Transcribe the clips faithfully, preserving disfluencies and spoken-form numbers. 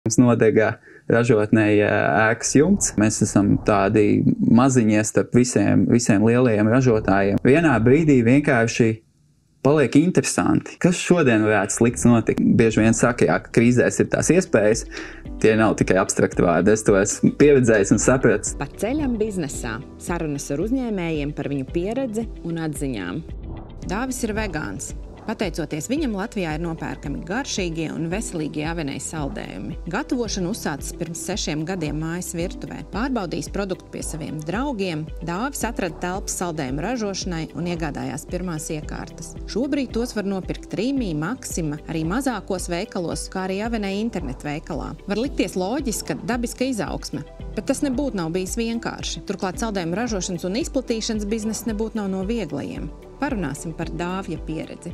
Mums nodega ražotnei ēkas jumts. Mēs esam tādi maziņie starp visiem, visiem lielajiem ražotājiem. Vienā brīdī vienkārši paliek interesanti. Kas šodien varētu slikts notikt? Bieži vien saka, jā, ka krīzēs ir tās iespējas. Tie nav tikai abstrakti vārdi. Es to esmu pieredzējis un sapratis. Pa ceļam biznesā. Sarunas ar uzņēmējiem par viņu pieredzi un atziņām. Dāvis ir vegāns. Pateicoties viņam, Latvijā ir nopērkami garšīgie un veselīgie aveneja saldējumi. Gatavošanu uzsācis pirms sešiem gadiem mājas virtuvē. Pārbaudījis produktu pie saviem draugiem, Dāvis atrada telpas saldējumu ražošanai un iegādājās pirmās iekārtas. Šobrīd tos var nopirkt Rīmī, Maksima, arī mazākos veikalos, kā arī aveneja internetu veikalā. Var likties loģiska, dabiska izaugsme, bet tas nebūtu nav bijis vienkārši. Turklāt saldējumu ražošanas un izplatīšanas bizness nebūtu nav no vieglajiem. Parunāsim par Dāvja pieredzi.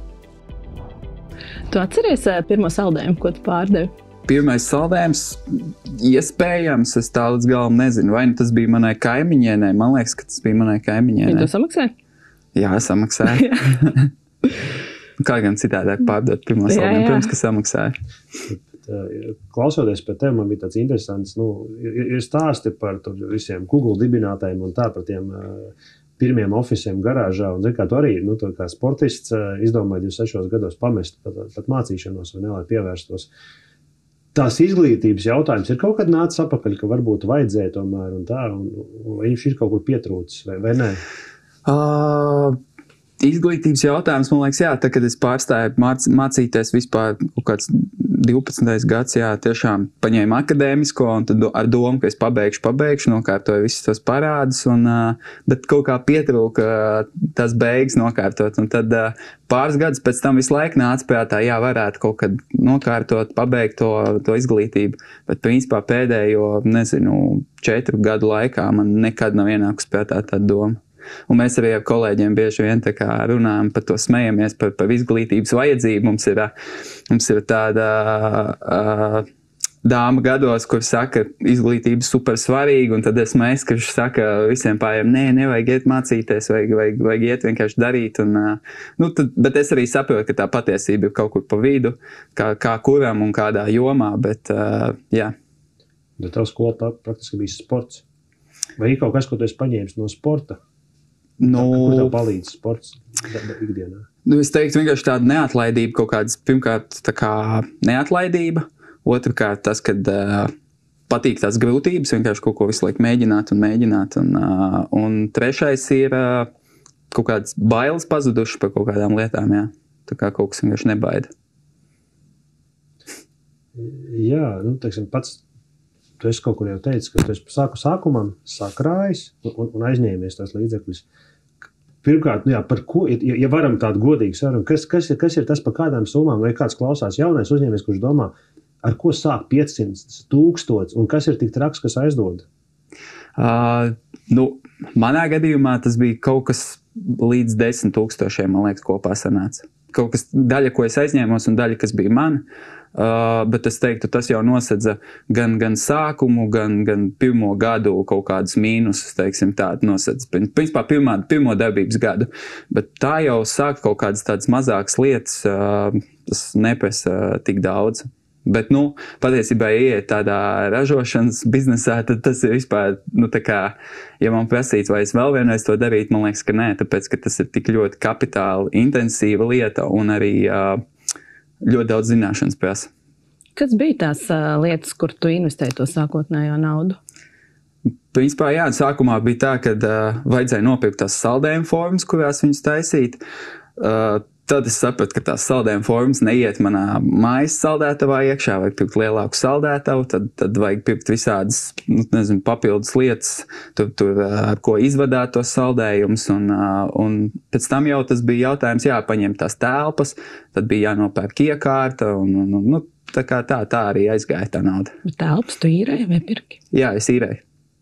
Tu atceries pirmo saldējumu, ko tu pārdevi? Pirmais saldējums iespējams, es tā līdz galam nezinu. Vai tas bija manai kaimiņienei? Man liekas, ka tas bija manai kaimiņienei. Viņa to samaksāja? Jā, samaksāja. Kā gan citādāk pārdot pirmo saldējumu, pirms, ka samaksāja. Klausoties par tevi, man bija tāds interesants, nu, ir, ir stāsti par visiem Google dibinātājiem un tā par tiem uh, pirmiem ofisiem garāžā. Un, zin, kā tu arī, nu, tu kā sportists uh, izdomāji divdesmit sešos gados pamest pat, pat mācīšanos, vai ne, lai pievērstos. Tās izglītības jautājums ir kaut kad nācis apakaļ, ka varbūt vajadzēja tomēr un tā, un, un viņš ir kaut kur pietrūcis, vai, vai ne? Uh... Izglītības jautājums, man liekas, jā, tā, kad es pārstāju māc, mācīties vispār kaut kāds divpadsmitais gads, jā, tiešām paņēmu akadēmisko un tad ar domu, ka es pabeigšu, pabeigšu, nokārtoju visus tos parādus, un, bet kaut kā pietrūka tas beigas nokārtot, un tad pāris gadus pēc tam visu laiku nāca prātā, jā, varētu kaut kad nokārtot, pabeigt to, to izglītību, bet principā pēdējo, nezinu, četru gadu laikā man nekad nav ienākusi prātā tāda doma. Un mēs arī ar kolēģiem bieži vien tā kā runājam par to, smejamies par, par izglītības vajadzību. Mums ir, mums ir tāda uh, dāma gados, kur saka, izglītība super svarīga, un tad es mēs, kurš saka visiem pārējiem, nē, nevajag iet mācīties, vajag, vajag, vajag iet vienkārši darīt. Un, uh, nu, tad, bet es arī saprotu, ka tā patiesība ir kaut kur pa vidu, kā, kā kuram un kādā jomā, bet uh, jā. Bet tev skola praktiski bija sports. Vai ir kaut kas, ko tu esi paņēmis no sporta? Nu, Kur tev palīdz sports ikdienā? Nu, es teiktu vienkārši tāda neatlaidība, kaut kādas, pirmkārt, tā kā neatlaidība, otrkārt tas, kad uh, patīk tās grūtības, vienkārši kaut ko visu laiku mēģināt un mēģināt, un, uh, un trešais ir uh, kaut kādas bailes pazudušas par kaut kādām lietām, jā, tā kā kaut kas vienkārši nebaida. Jā, nu, teiksim, pats tu esi kaut kur jau teicis, ka tu esi sāku sākumam sakrājis un, un aizņēmies tās līdzekļus. Pirmkārt, nu jā, par ko, ja, ja varam tādu godīgu sarunu, kas, kas, ir, kas ir tas par kādām summām, vai kāds klausās jaunais uzņēmējs, kurš domā, ar ko sāk piecsimt tūkstots, un kas ir tik traks, kas aizdod? Uh, nu, manā gadījumā tas bija kaut kas līdz desmit tūkstošiem, man liekas, kopā sanāca. Kaut kas daļa, ko es aizņēmos, un daļa, kas bija man. Uh, bet es teiktu, tas jau nosedza gan, gan sākumu, gan, gan pirmo gadu kaut kādus mīnusus, teiksim, tādu nosedza. Principā pirmā, pirmo darbības gadu. Bet tā jau sāk kaut kādas tādas mazākas lietas, uh, tas neprasa tik daudz. Bet, nu, patiesībā, ja iet tādā ražošanas biznesā, tad tas ir vispār, nu, tā kā, ja man prasīts, vai es vēl vienreiz to darītu, man liekas, ka nē, tāpēc, ka tas ir tik ļoti kapitāli intensīva lieta un arī uh, ļoti daudz zināšanas prasa. Kas bija tās uh, lietas, kur tu investēji to sākotnējo naudu? Principā, jā, sākumā bija tā, ka uh, vajadzēja nopirkt tās saldējuma formas, kurās viņus taisīt. Uh, tad es sapratu, ka tās saldējuma formas neiet manā mājas saldētavā iekšā, vajag pirkt lielāku saldētavu, tad, tad vajag pirkt visādas, nu, nezinu, papildus lietas, tur, tur ar ko izvadāt tos saldējumus, un, un pēc tam jau tas bija jautājums, jā, paņemt tās telpas, tad bija jānopērk iekārta, un, un, un nu, tā kā tā, tā arī aizgāja tā nauda. Bet telpas tu īrēji vai pirki? Jā, es īrēju.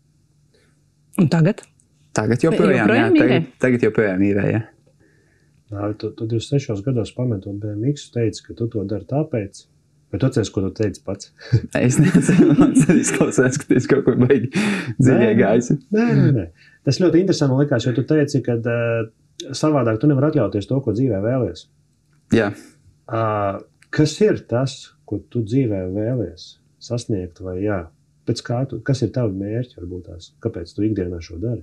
Un tagad? Tagad joprojām, joprojām jā, tagad, tagad joprojām īrēju, jā. Jā, tu, tu divdesmit sešos gados pametot B M X, teici, ka tu to dari tāpēc, bet tu atceries, ko tu teici pats? Es nezinu, man izklausās, ka tas kaut kur baigi dziļie gaisi. Nē, nē, nē. Tas ļoti interesanti man likās, jo tu teici, ka uh, savādāk tu nevar atļauties to, ko dzīvē vēlies. Jā. Uh, kas ir tas, ko tu dzīvē vēlies? sasniegt, vai jā, pēc kā tu, kas ir tavi mērķi, varbūt tās, kāpēc tu ikdienā šo dari?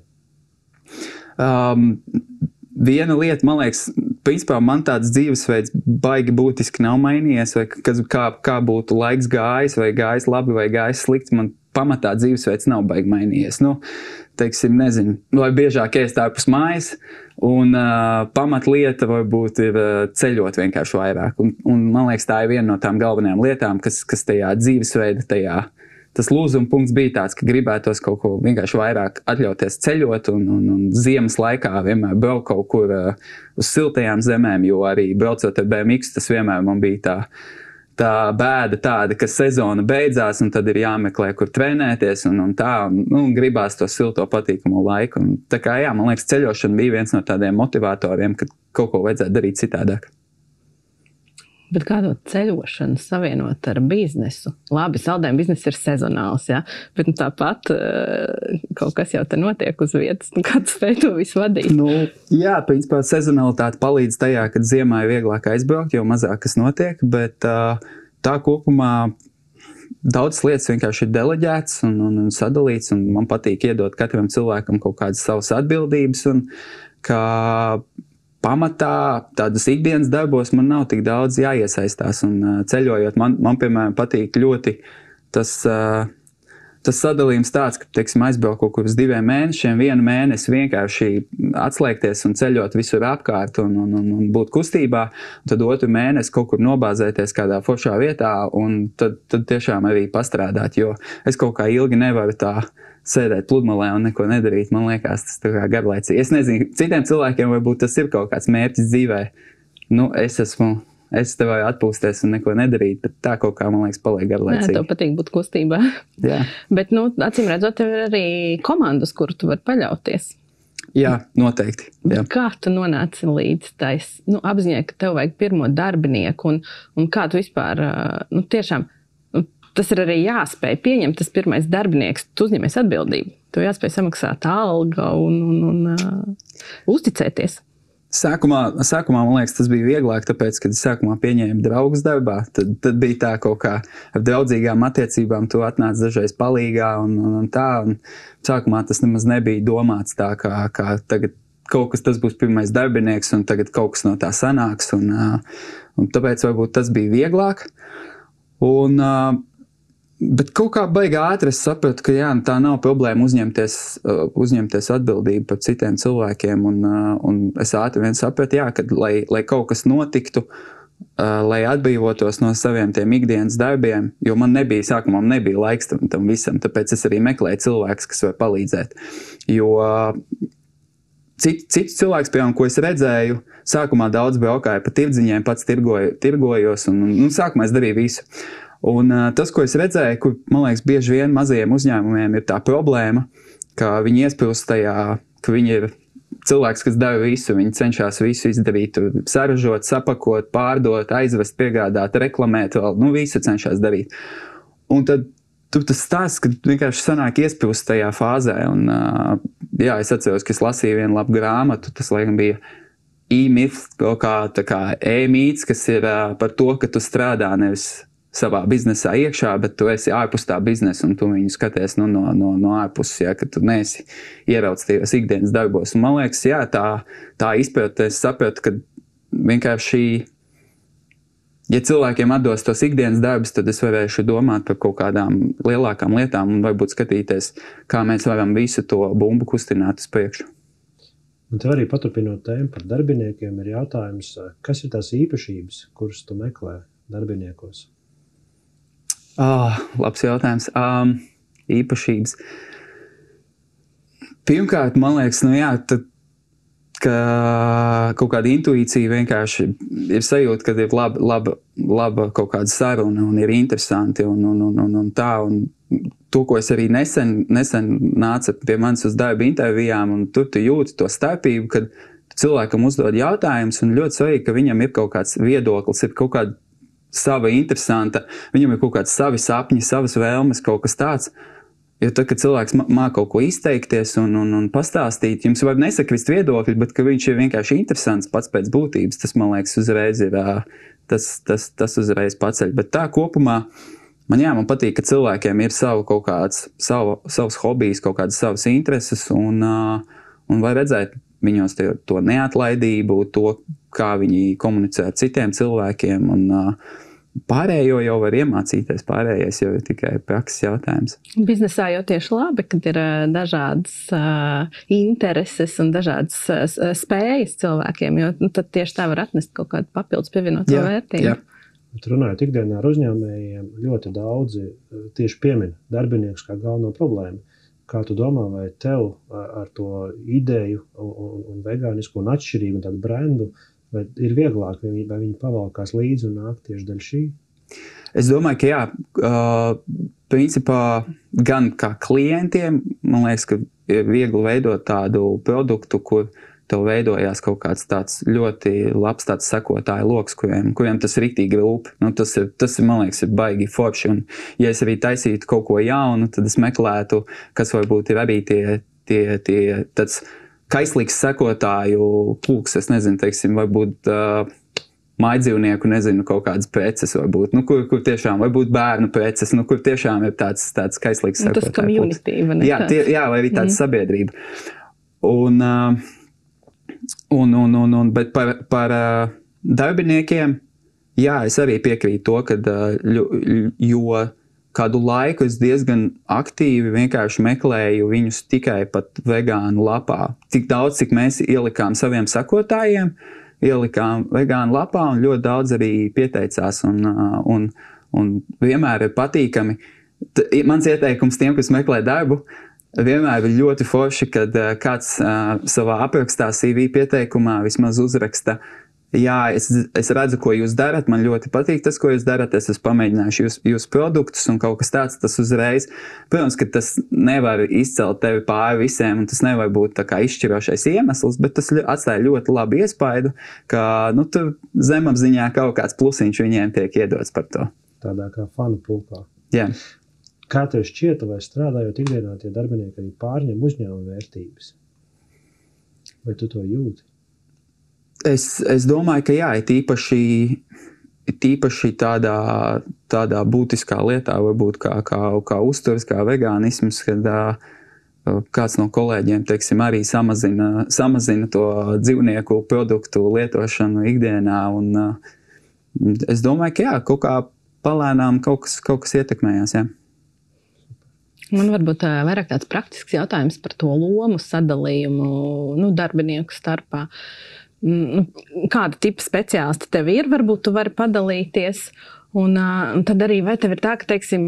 Um, viena lieta, man liekas, principā man tāds dzīvesveids baigi būtiski nav mainījies, vai kas, kā, kā būtu laiks gājis, vai gājis labi, vai gājis slikti, man pamatā dzīvesveids nav baigi mainījies. Nu, teiksim, nezinu, vai biežāk ēst ārpus mājas, un uh, pamatlieta varbūt ir uh, ceļot vienkārši vairāk. Un, un man liekas, tā ir viena no tām galvenajām lietām, kas, kas tajā dzīvesveida, tajā, tas lūzuma punkts bija tāds, ka gribētos kaut ko vienkārši vairāk atļauties ceļot, un, un, un ziemas laikā vienmēr braukt kaut kur uh, uz siltajām zemēm, jo arī braucot ar B M X, tas vienmēr man bija tā, tā bēda tāda, ka sezona beidzās, un tad ir jāmeklē, kur trenēties, un, un tā, un, nu, gribās to silto patīkamo laiku. Un tā kā, jā, man liekas, ceļošana bija viens no tādiem motivatoriem, kad kaut ko vajadzētu darīt citādāk. Bet kā to ceļošanu savienot ar biznesu? Labi, saldējuma bizness ir sezonāls, ja? Bet nu, tāpat kaut kas jau te notiek uz vietas. Nu, kā tu spēj to visu vadīt? Nu, jā, principā sezonalitāte palīdz tajā, kad ziemā ir vieglāk aizbraukt, jo mazāk kas notiek, bet tā kopumā daudzas lietas vienkārši ir deleģētas un, un, un sadalīts, un man patīk iedot katram cilvēkam kaut kādas savas atbildības, un kā pamatā tādas ikdienas darbos man nav tik daudz jāiesaistās, un uh, ceļojot, man, man piemēram patīk ļoti tas, uh, tas sadalījums tāds, ka, teiksim, aizbraukt kaut kur uz diviem mēnešiem, vienu mēnesi vienkārši atslēgties un ceļot visur apkārt un, un, un, un būt kustībā, un tad otru mēnesi kaut kur nobāzēties kādā foršā vietā, un tad, tad tiešām arī pastrādāt, jo es kaut kā ilgi nevaru tā sēdēt pludmalē un neko nedarīt, man liekas, tas tā kā garlaicīgi. Es nezinu, citiem cilvēkiem varbūt tas ir kaut kāds mērķis dzīvē. Nu, es esmu, es te varu atpūsties un neko nedarīt, bet tā kaut kā, man liekas, paliek garlaicīgi. Nē, tev patīk būt kustībā. Jā. Bet, nu, acīm redzot, tev ir arī komandas, kur tu vari paļauties. Jā, noteikti. Jā. Kā tu nonāci līdz tais, nu, apziņai, ka tev vajag pirmo darbinieku, un, un kā tu vispār, nu, tiešām, tas ir arī jāspēj pieņemt tas pirmais darbinieks, tu uzņemies atbildību. Tev jāspēj samaksāt alga un, un, un uh, uzticēties. Sākumā, sākumā, man liekas, tas bija vieglāk, tāpēc, kad es sākumā pieņēmu draugus darbā, tad, tad bija tā kaut kā ar draudzīgām attiecībām, tu atnāc dažreiz palīgā un, un, un tā, un sākumā tas nemaz nebija domāts tā, kā, kā tagad kaut kas tas būs pirmais darbinieks, un tagad kaut kas no tā sanāks, un, uh, un tāpēc varbūt tas bija vieglāk. Un, uh, Bet kaut kā baigi ātri es sapratu, ka jā, tā nav problēma uzņemties, uzņemties atbildību par citiem cilvēkiem. Un, un es ātri vien sapratu, jā, ka lai, lai kaut kas notiktu, lai atbrīvotos no saviem tiem ikdienas darbiem, jo man nebija, sākumā nebija laiks tam, tam visam, tāpēc es arī meklēju cilvēkus, kas var palīdzēt. Jo cits, cits cilvēks, piemēram, ko es redzēju, sākumā daudz braukāja pa tirdziņiem, pats tirgoju, tirgojos, un, un, un sākumā es darīju visu. Un uh, tas, ko es redzēju, kur, man liekas, bieži vien mazajiem uzņēmumiem ir tā problēma, ka viņi iespilst tajā, ka viņi ir cilvēks, kas dara visu, viņi cenšas visu izdarīt, saražot, sapakot, pārdot, aizvest, piegādāt, reklamēt, vēl, nu, visu cenšas darīt. Un tad tur tas stāsts, ka vienkārši sanāk iespilst tajā fāzē, un, uh, jā, es atceros, ka es lasīju vienu labu grāmatu, tas, laikam, bija e-myth, kaut kā, tā kā e-mīts, kas ir uh, par to, ka tu strādā nevis savā biznesā iekšā, bet tu esi ārpus tā biznesa, un tu viņu skaties nu, no, no, no ārpuses, ja, ka tu neesi ierauts tajos ikdienas darbos. Un man liekas, jā, tā, tā izpēta, es sapratu, ka vienkārši, ja cilvēkiem atdos tos ikdienas darbus, tad es varēšu domāt par kaut kādām lielākām lietām un varbūt skatīties, kā mēs varam visu to bumbu kustināt uz priekšu. Un tev arī paturpinot tēmu par darbiniekiem ir jautājums, kas ir tās īpašības, kuras tu meklē darbiniekos? Oh, labs jautājums. Um, īpašības. Pirmkārt, man liekas, nu jā, tad, ka kaut kāda intuīcija vienkārši ir sajūta, ka ir laba, laba, laba kaut kāda saruna un ir interesanti un, un, un, un, un tā. Un to, ko es arī nesen, nesen nāca pie manis uz darba intervijām, un tur tu jūti to starpību, kad cilvēkam uzdod jautājumus, un ļoti svarīgi, ka viņam ir kaut kāds viedoklis, ir kaut kāda sava interesanta, viņam ir kaut kāds savi sapņi, savas vēlmes, kaut kas tāds. Jo tad, kad cilvēks māk kaut ko izteikties un, un, un pastāstīt, jums var nesakrist viedokļi, bet ka viņš ir vienkārši interesants pats pēc būtības, tas, man liekas, uzreiz ir, tas, tas, tas uzreiz paceļ. Bet tā kopumā Man, jā, man patīk, ka cilvēkiem ir savu kaut kāds, savu, savs hobijs, kaut kādas savas intereses, un, uh, un var redzēt viņos tie, to neatlaidību, to, kā viņi komunicē ar citiem cilvēkiem, un uh, pārējo jau var iemācīties, pārējais jau ir tikai prakses jautājums. Biznesā jau tieši labi, kad ir uh, dažādas uh, intereses un dažādas uh, spējas cilvēkiem, jo nu, tad tieši tā var atnest kaut kādu papildus pievienoto vērtību. Jā. Bet runājot ikdienā ar uzņēmējiem, ļoti daudzi tieši piemin darbiniekus kā galveno problēmu. Kā tu domā, vai tev ar to ideju un, un vegānisku un atšķirīgu un tādu brendu, vai ir vieglāk, vai viņi, vai viņi pavalkās līdzi un nāk tieši dēļ šī? Es domāju, ka jā, uh, principā gan kā klientiem, man liekas, ka ir viegli veidot tādu produktu, kur tev veidojās kaut kāds tāds ļoti labs tāds sekotāju loks, kuriem, kuriem tas riktīgi rūp. Nu, tas, ir, tas ir, man liekas, ir baigi forši. Un, ja es arī taisītu kaut ko jaunu, tad es meklētu, kas varbūt ir arī tie, tie, tie tāds kaislīgs sekotāju pulks, es nezinu, teiksim, varbūt uh, mājdzīvnieku, nezinu, kaut kādas preces varbūt, nu, kur, kur tiešām, varbūt bērnu preces, nu, kur tiešām ir tāds, tāds kaislīgs sekotāju pulks. Tas community, vai ne? Jā, tie, jā, vai arī tāds mm. sabiedrība. Un... Uh, Un, un, un, un, bet par, par uh, darbiniekiem, jā, es arī piekrītu to, ka uh, jo kādu laiku es diezgan aktīvi vienkārši meklēju viņus tikai pat vegānu lapā. Tik daudz, cik mēs ielikām saviem sekotājiem, ielikām vegānu lapā un ļoti daudz arī pieteicās un, uh, un, un vienmēr ir patīkami. T- mans ieteikums tiem, kas meklē darbu, vienmēr ir ļoti forši, kad uh, kāds uh, savā aprakstā C V pieteikumā vismaz uzraksta, jā, es, es redzu, ko jūs darat, man ļoti patīk tas, ko jūs darat, es esmu pamēģinājuši jūs, jūs produktus un kaut kas tāds, tas uzreiz. Protams, ka tas nevar izcelt tevi pāri visiem un tas nevar būt tā kā izšķirošais iemesls, bet tas atstāja ļoti labu iespaidu, ka nu, tur zemapziņā kaut kāds plusiņš viņiem tiek iedots par to. Tādā kā fanu pulkā. Jā. Kā tev šķieta, vai strādājot ikdienā tie darbinieki arī pārņem uzņēmuma vērtības? Vai tu to jūti? Es, es domāju, ka jā, ir tīpaši, tīpaši tādā, tādā būtiskā lietā, varbūt kā, kā, kā uzturs, kā vegānisms, kad uh, kāds no kolēģiem, teiksim, arī samazina, samazina to dzīvnieku produktu lietošanu ikdienā. Un, uh, es domāju, ka jā, kaut kā palēnām kaut kas, kaut kas ietekmējās, jā. Man varbūt vairāk tāds praktisks jautājums par to lomu sadalījumu nu, darbinieku starpā. Kāda tipa speciālisti tev ir? Varbūt tu vari padalīties. Un, un tad arī, vai tev ir tā, ka, teiksim,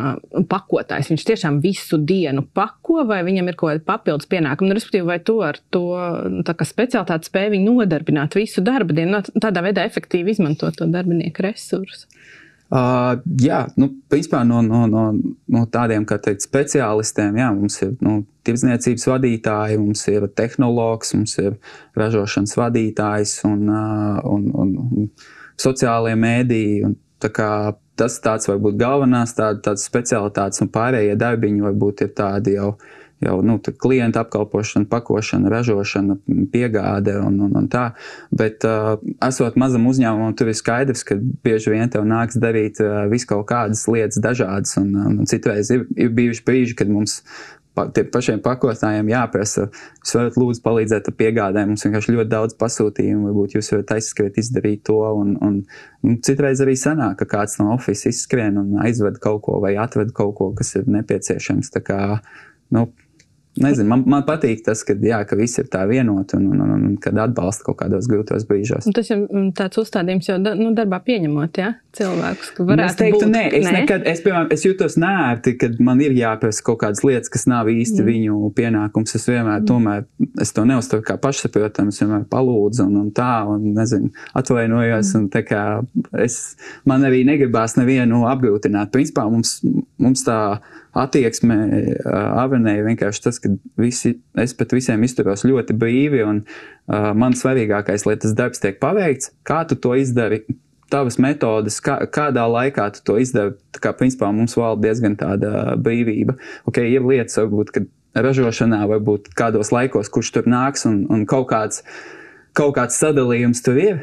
pakotājs, viņš tiešām visu dienu pako, vai viņam ir kaut kāda papildus pienākuma? Respektīvi, vai tu ar to tā kā speciālitāti spēj viņu nodarbināt visu darba dienu, tādā veidā efektīvi izmantot to darbinieku resursu? Uh, jā, nu, principā no, no, no, no tādiem, kā teikt, speciālistiem, jā, mums ir nu, tirdzniecības vadītāji, mums ir tehnologs, mums ir ražošanas vadītājs un, uh, un, un, un sociālie mēdīji. Un, tā kā, tas tāds varbūt galvenās tā, tādas specialitātes un pārējie darbiņi varbūt ir tādi jau, jau nu, klienta apkalpošana, pakošana, ražošana, piegāde un, un, un tā. Bet uh, esot mazam uzņēmumam, tur ir skaidrs, ka bieži vien tev nāks darīt uh, visu kaut kādas lietas dažādas. Un, un citreiz ir, ir bijuši brīži, kad mums pa, tie pašiem pakotājiem jāprasa, jūs varat lūdzu palīdzēt ar piegādēm, mums vienkārši ļoti daudz pasūtījumu, varbūt jūs varat aizskriet izdarīt to. Un, un, un citreiz arī sanāk, ka kāds no office izskrien un aizved kaut ko vai atved kaut ko, kas ir nepieciešams. Tā kā, nu, nezinu, man, man patīk tas, ka, jā, ka visi ir tā vienoti un, un, un, un kad atbalsta kaut kādos grūtos brīžos. Un tas jau tāds uzstādījums jau nu, darbā pieņemot, ja? Cilvēkus, ka varētu es teiktu, būt. Nē, es, nē? nekad, es, piemēram, es jūtos nērti, kad man ir jāprasa kaut kādas lietas, kas nav īsti mm. viņu pienākums. Es vienmēr, mm. tomēr, es to neuztveru kā pašsaprotams, es vienmēr palūdzu un, un tā, un, nezinu, atvainojos, mm. un tā kā es, man arī negribās nevienu apgrūtināt. Principā mums, mums tā attieksme uh, Avenēja vienkārši tas, ka visi, es pat visiem izturos ļoti brīvi un uh, man svarīgākais, lai tas darbs tiek paveikts, kā tu to izdari, tavas metodas, kā, kādā laikā tu to izdari, tā kā principā mums valda diezgan tāda brīvība. Ok, ir lietas varbūt, kad ražošanā varbūt kādos laikos, kurš tur nāks un, un kaut kāds, kaut kāds sadalījums tur ir,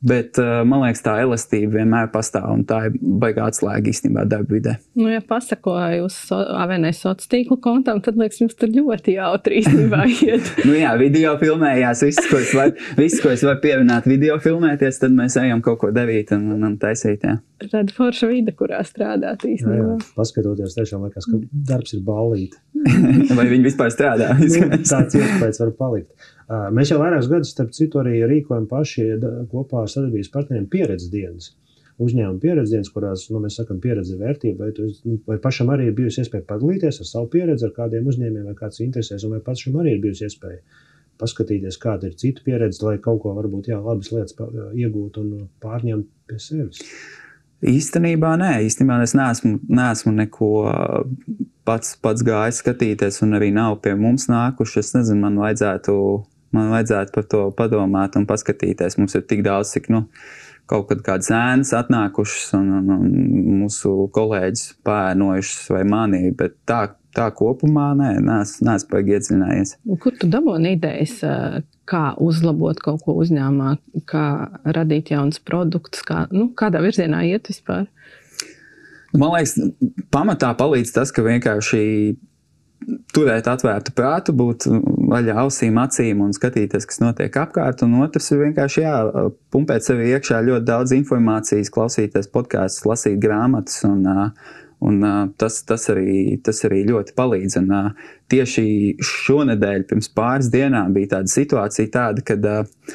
Bet, man liekas, tā elastība vienmēr pastāv, un tā ir baigā atslēga īstenībā darba vidē. Nu, ja pasakoju uz so, A V N sociālo tīklu kontam, tad liekas, jums tur ļoti jautri īstenībā iet. Nu jā, video filmējās, viss, ko es varu, viss, ko es varu pievināt video filmēties, tad mēs ejam kaut ko darīt un, un taisīt, jā. Tāda forša vide, kurā strādāt īstenībā. Jā, jā. Paskatoties, tiešām liekas, ka darbs ir ballīti. Vai viņi vispār strādā? Nu, tāds iespējas var palikt. Uh, mēs jau vairākus gadus, starp citu, arī rīkojam paši kopā ar sadarbības partneriem pieredzes dienas. Uzņēmuma pieredzes dienas, kurās, nu, mēs sakam, pieredze vērtība, vai, tu, nu, vai pašam arī ir bijusi iespēja padalīties ar savu pieredzi, ar kādiem uzņēmiem, vai kāds interesēs, un vai pašam arī ir bijusi iespēja paskatīties, kāda ir citu pieredze, lai kaut ko varbūt, jā, labas lietas iegūt un pārņemt pie sevis. Īstenībā nē, īstenībā es neesmu, neesmu neko pats, pats gājis skatīties un arī nav pie mums nākuši. Es nezinu, man vajadzētu, man vajadzētu par to padomāt un paskatīties. Mums ir tik daudz, cik, nu, kaut kad kādas ēnas atnākušas un, un, un mūsu kolēģis pēnojušas vai mani, bet tā, tā kopumā nē, neesmu, neesmu paigi iedziļinājies. Kur tu dabūni idejas, kā uzlabot kaut ko uzņēmumā, kā radīt jaunas produktus, kā, nu, kādā virzienā iet vispār? Man liekas, pamatā palīdz tas, ka vienkārši turēt atvērtu prātu, būt vaļā ausīm, acīm un skatīties, kas notiek apkārt. Un otrs ir vienkārši jā, pumpēt sevi iekšā ļoti daudz informācijas, klausīties podkāstus, lasīt grāmatas un, un tas, tas, arī, tas arī ļoti palīdz. Un tieši šonedēļ pirms pāris dienām bija tāda situācija tāda, kad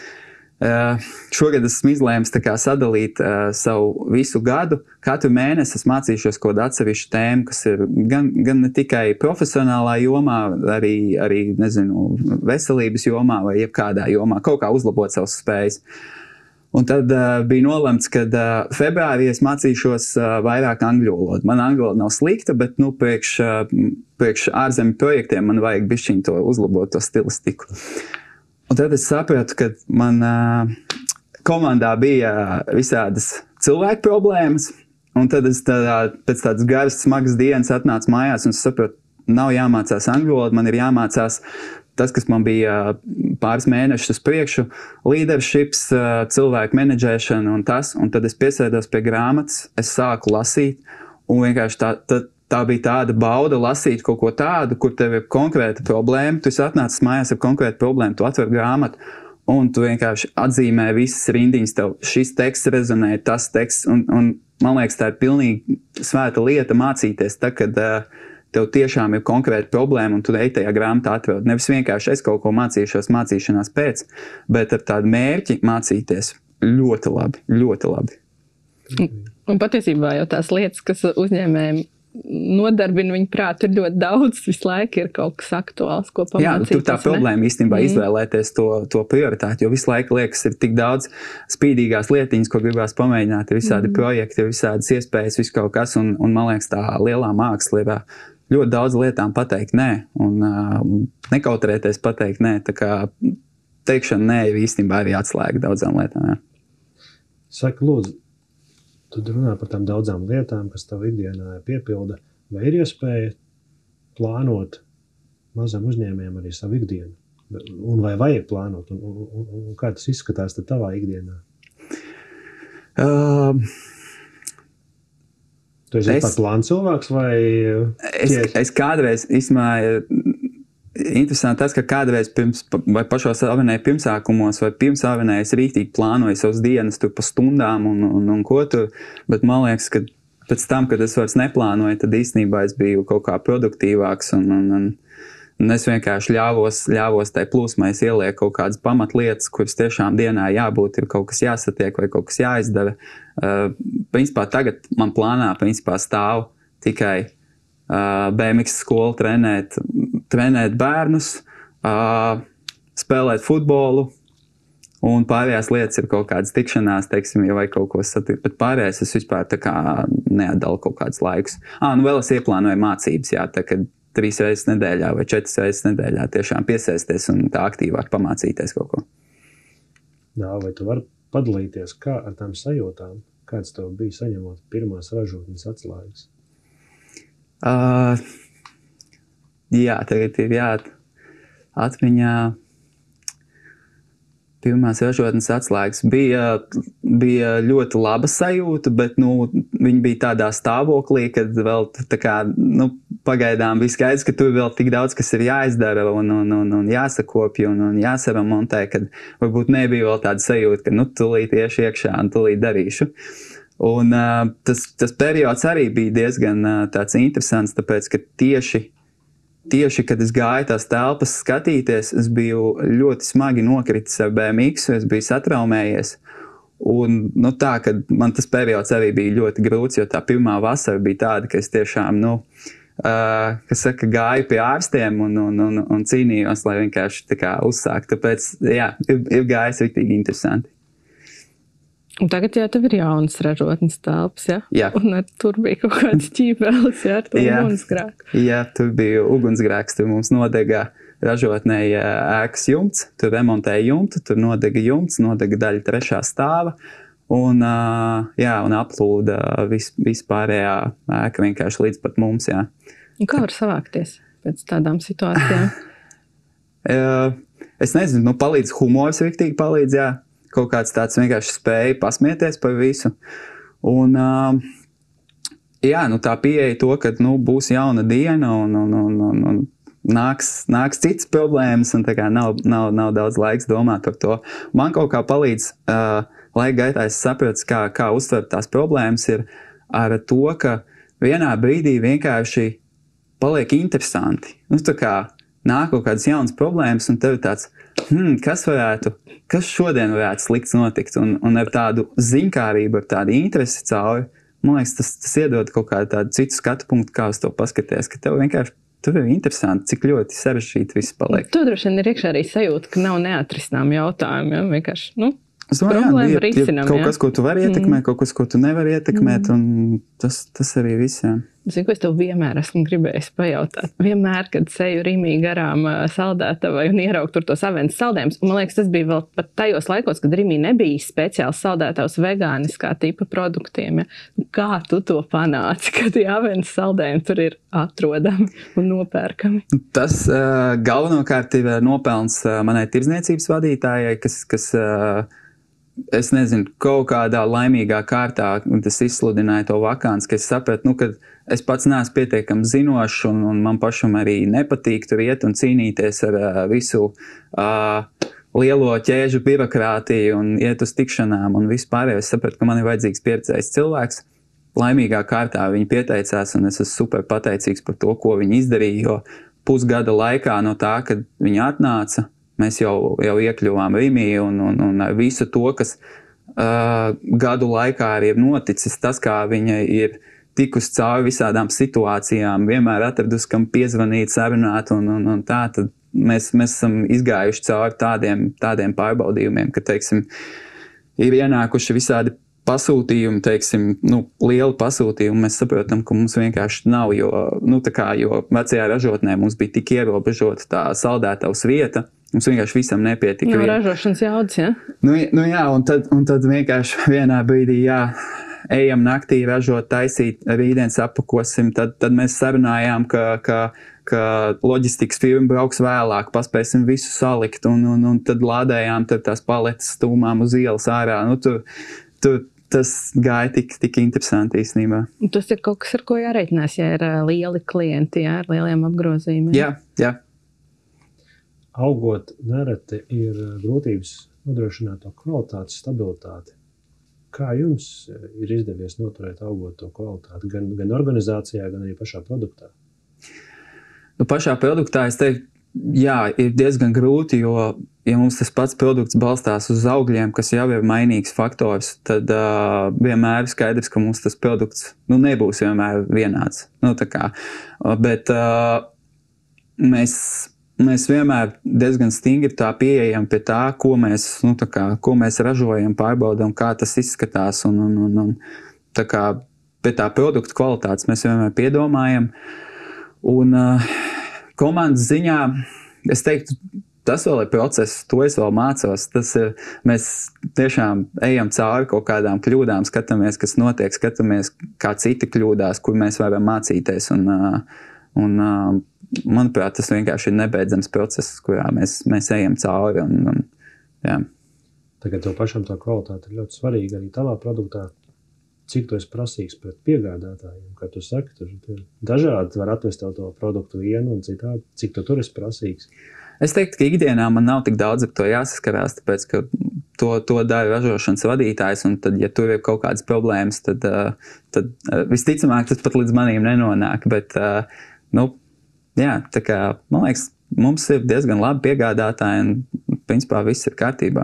šogad esmu izlēmis tā kā sadalīt uh, savu visu gadu. Katru mēnesi es mācīšos kaut kādu atsevišķu tēmu, kas ir gan, gan ne tikai profesionālā jomā, arī, arī nezinu, veselības jomā vai jebkādā jomā, kaut kā uzlabot savas spējas. Un tad uh, bija nolemts, ka uh, februārī es mācīšos uh, vairāk angļu valodu. Man angļu valoda nav slikta, bet nu, priekš, uh, priekš ārzemju projektiem man vajag bišķiņ to uzlabot, to stilistiku. Un tad es sapratu, ka man uh, komandā bija visādas cilvēku problēmas, un tad es tādā, pēc tādas garas, smagas dienas atnācu mājās un sapratu, nav jāmācās angļu valoda, man ir jāmācās tas, kas man bija pāris mēnešus uz priekšu, leaderships, uh, cilvēku menedžēšana un tas, un tad es piesēdos pie grāmatas, es sāku lasīt, un vienkārši tā, tā Tā bija tāda bauda lasīt kaut ko tādu, kur tev ir konkrēta problēma. Tu esi atnācis mājās ar konkrētu problēmu, tu atver grāmatu un tu vienkārši atzīmē visas rindiņas. Tev šis teksts rezonē, tas teksts. Un, un man liekas, tā ir pilnīgi svēta lieta mācīties, tā, kad uh, tev tiešām ir konkrēta problēma un tu ej tajā grāmatā atverd. Nevis vienkārši es kaut ko mācīšos mācīšanās pēc, bet ar tādu mērķi mācīties ļoti labi, ļoti labi. Un patiesībā jau tās lietas, kas uzņēmējiem nodarbina viņu prātu, ir ļoti daudz, visu laiku ir kaut kas aktuāls, ko pamācīties. Jā, tur tā problēma īstenībā mm. izvēlēties to, to prioritāti, jo visu laiku liekas, ir tik daudz spīdīgās lietiņas, ko gribās pamēģināt, ir visādi mm. projekti, ir visādas iespējas, viss kaut kas, un, un man liekas, tā lielā māksla ir ļoti daudz lietām pateikt nē, un uh, nekautrēties pateikt nē, tā kā teikšana nē ir īstenībā arī atslēga daudzām lietām. Jā. Saka, lūdzu, tu runā par tām daudzām lietām, kas tev ikdienā piepilda, vai ir iespēja plānot mazam uzņēmējiem arī savu ikdienu? Un vai vajag plānot? Un, un, un, un kā tas izskatās tad tavā ikdienā? Uh, tu esi es, plāns cilvēks vai... Es, es kādreiz, īstenībā, interesanti tas, ka kādreiz pirms, vai pašos avenēju pirmsākumos vai pirms avenēju es rītīgi plānoju savas dienas tur pa stundām un, un, un ko tur, bet man liekas, ka pēc tam, kad es vairs neplānoju, tad īstenībā es biju kaut kā produktīvāks un, un, un, un es vienkārši ļāvos, ļāvos tai plūsmai, es ielieku kaut kādas pamatlietas, kuras tiešām dienā jābūt, ir kaut kas jāsatiek vai kaut kas jāizdara. Uh, principā tagad man plānā principā stāv tikai uh, B M X skolu trenēt, trenēt bērnus, uh, spēlēt futbolu, un pārējās lietas ir kaut kādas tikšanās, teiksim, ja vai kaut ko satikt, bet pārējās es vispār tā kā neatdalu kaut kādus laikus. Ā, nu vēl es ieplānoju mācības, jā, tā kad trīs reizes nedēļā vai četras reizes nedēļā tiešām piesēsties un tā aktīvāk pamācīties kaut ko. Jā, vai tu vari padalīties kā ar tām sajūtām, kāds tev bija saņemot pirmās ražotnes atslēgas? Uh, Jā, tagad ir jā, atmiņā. Pirmās ražotnes atslēgas bija, bija ļoti laba sajūta, bet nu, viņi bija tādā stāvoklī, kad vēl tā kā, nu, pagaidām bija skaidrs, ka tur vēl tik daudz, kas ir jāizdara un, un, un, un jāsakopja un, un jāsaramontē, kad varbūt nebija vēl tāda sajūta, ka nu, tūlīt iešu iekšā un tūlīt darīšu. Un uh, tas, tas periods arī bija diezgan uh, tāds interesants, tāpēc, ka tieši Tieši, kad es gāju tās telpas skatīties, es biju ļoti smagi nokritis ar B M X, es biju satraumējies. Un, nu, tā, kad man tas periods arī bija ļoti grūts, jo tā pirmā vasara bija tāda, ka es tiešām, nu, uh, kas saka, gāju pie ārstiem un, un, un, un cīnījos, lai vienkārši tā kā uzsākt. Tāpēc, jā, ir, ir gājis riktīgi interesanti. Un tagad jau tev ir jaunas ražotnes telpas, ja? Jā. Un ar, tur bija kaut kāds ķīpelis, ja, ar to ugunsgrēku. Jā, tur bija ugunsgrēks, tur mums nodega ražotnēja ēkas jumts, tur remontēja jumtu, tur nodega jumts, nodega daļa trešā stāva un, jā, un aplūda vis, vispārējā ēka vienkārši līdz pat mums, jā. Un kā var savākties pēc tādām situācijām? Es nezinu, nu palīdz humors, riktīgi palīdz, jā. Kaut kāds tāds vienkārši spēja pasmieties par visu. Un, uh, jā, nu tā pieeja to, ka, nu, būs jauna diena un, un, un, un, un nāks, nāks citas problēmas un tā kā nav, nav, nav daudz laiks domāt par to. Man kaut kā palīdz, uh, laika gaitā es sapratu, kā, kā uztvert tās problēmas ir ar to, ka vienā brīdī vienkārši paliek interesanti. Nu, tā kā nāk kaut kādas jaunas problēmas un tev ir tāds, Hmm, kas varētu, kas šodien varētu slikts notikt, un, un ar tādu ziņkārību, ar tādu interesi cauri, man liekas, tas, tas iedod kaut kādu tādu citu skatu punktu, kā uz to paskaties, ka tev vienkārši, tur ir interesanti, cik ļoti sarežģīti viss paliek. Tu droši vien ir iekšā arī sajūta, ka nav neatrisinām jautājumi, ja? Vienkārši, nu, es domāju, problēma jā, ir, risinām, ir kaut jā? kas, ko tu vari ietekmēt, mm. kaut kas, ko tu nevari ietekmēt, Mm. un tas, tas arī viss, jā. Zinu, ko es tev vienmēr esmu gribējis pajautāt. Vienmēr, kad seju Rīmī garām ā, saldētavai un ieraugu tur tos Aventas saldējumus, un man liekas, tas bija vēl pat tajos laikos, kad Rīmī nebija speciāls saldētavs vegāniskā tipa produktiem. Ja? Kā tu to panāci, ka tie Aventas saldējumi tur ir atrodami un nopērkami? Tas uh, galvenokārt ir nopelns uh, manai tirdzniecības vadītājai, kas, kas uh, es nezinu, kaut kādā laimīgā kārtā, un tas izsludināja to vakāns, ka es sapratu, nu, ka es pats neesmu pietiekami zinošs, un, un man pašam arī nepatīk tur iet un cīnīties ar uh, visu uh, lielo ķēžu birokrātiju un iet uz tikšanām un vispār. Es sapratu, ka man ir vajadzīgs pieredzējis cilvēks. Laimīgā kārtā viņi pieteicās, un es esmu super pateicīgs par to, ko viņi izdarīja, jo pusgada laikā no tā, kad viņi atnāca, mēs jau, jau iekļuvām Rīmī un, un, un visu to, kas uh, gadu laikā arī ir noticis, tas, kā viņa ir tikus cauri visādām situācijām, vienmēr atradus, kam piezvanīt, sarunāt un, un, un tā, tad mēs, mēs esam izgājuši cauri tādiem, tādiem pārbaudījumiem, ka, teiksim, ir ienākuši visādi pasūtījumi, teiksim, nu, lieli pasūtījumi, mēs saprotam, ka mums vienkārši nav, jo, nu, tā kā, jo vecajā ražotnē mums bija tik ierobežota tā saldētavas vieta, mums vienkārši visam nepietika. Nav ražošanas jaudas, ja? Nu, nu jā, un tad, un tad vienkārši vienā brīdī, jā, ejam naktī ražot, taisīt, rītdienas apakosim, tad, tad mēs sarunājām, ka, ka, ka loģistikas firma brauks vēlāk, paspēsim visu salikt, un, un, un tad lādējām tad tās paletes stūmām uz ielas ārā. Nu, tur, tur tas gāja tik, tik interesanti īstenībā. Un tas ir kaut kas, ar ko jārēķinās, ja ir uh, lieli klienti, ja, ar lieliem apgrozījumiem. Jā, jā. Augot nereti ir grūtības nodrošināt to kvalitātes stabilitāti. Kā jums ir izdevies noturēt augot to kvalitāti gan, gan organizācijā, gan arī pašā produktā? Nu, pašā produktā es teiktu, jā, ir diezgan grūti, jo, ja mums tas pats produkts balstās uz augļiem, kas jau ir mainīgs faktors, tad uh, vienmēr ir skaidrs, ka mums tas produkts nu, nebūs vienmēr vienāds. Nu, tā kā, bet uh, mēs, mēs vienmēr diezgan stingri tā pieejam pie tā, ko mēs, nu, tā kā, ko mēs ražojam, pārbaudam, kā tas izskatās, un, un, un, un tā kā pie tā produktu kvalitātes mēs vienmēr piedomājam. Un uh, komandas ziņā, es teiktu, tas vēl ir process, to es vēl mācos. Tas ir, mēs tiešām ejam cauri kaut kādām kļūdām, skatāmies, kas notiek, skatāmies, kā citi kļūdās, kur mēs varam mācīties. Un, uh, un uh, manuprāt, tas vienkārši ir nebeidzams process, kurā mēs, mēs ejam cauri. Un, un, jā. Tagad tev pašam tā kvalitāte ir ļoti svarīga arī tavā produktā. Cik tu esi prasīgs pret piegādātājiem, kā tu saki, tur, tur dažādi var atvest tev to produktu vienu un citādi. Cik tu tur esi prasīgs? Es teiktu, ka ikdienā man nav tik daudz ar to jāsaskarās, tāpēc, ka to, to dara ražošanas vadītājs, un tad, ja tur ir kaut kādas problēmas, tad, tad visticamāk tas pat līdz manīm nenonāk, bet, nu, jā, tā kā, man liekas, mums ir diezgan labi piegādātāji, un, principā, viss ir kārtībā.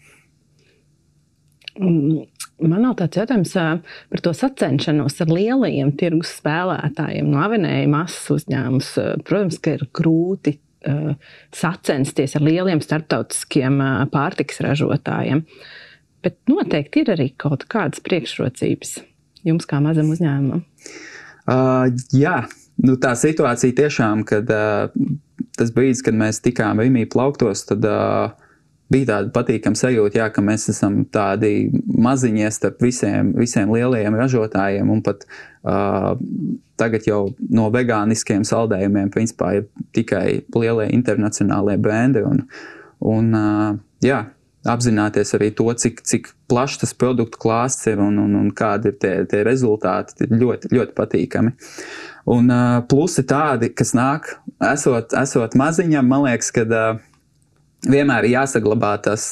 Man nav tāds jautājums par to sacenšanos ar lielajiem tirgus spēlētājiem, no avenēja masas uzņēmums. Protams, ka ir grūti uh, sacensties ar lieliem starptautiskiem uh, pārtikas ražotājiem, bet noteikti ir arī kaut kādas priekšrocības jums kā mazam uzņēmumam. Uh, jā, nu tā situācija tiešām, kad uh, tas brīdis, kad mēs tikām Rimī plauktos, tad uh, bija tāda patīkama sajūta, jā, ka mēs esam tādi maziņie starp visiem, visiem lielajiem ražotājiem, un pat uh, tagad jau no vegāniskiem saldējumiem principā ir tikai lielie internacionālie brendi, un, un uh, jā, apzināties arī to, cik, cik plašs tas produktu klāsts ir un, un, un kādi ir tie, tie rezultāti, ir ļoti, ļoti patīkami. Un uh, plusi tādi, kas nāk, esot, esot maziņam, man liekas, kad uh, vienmēr ir jāsaglabā tas,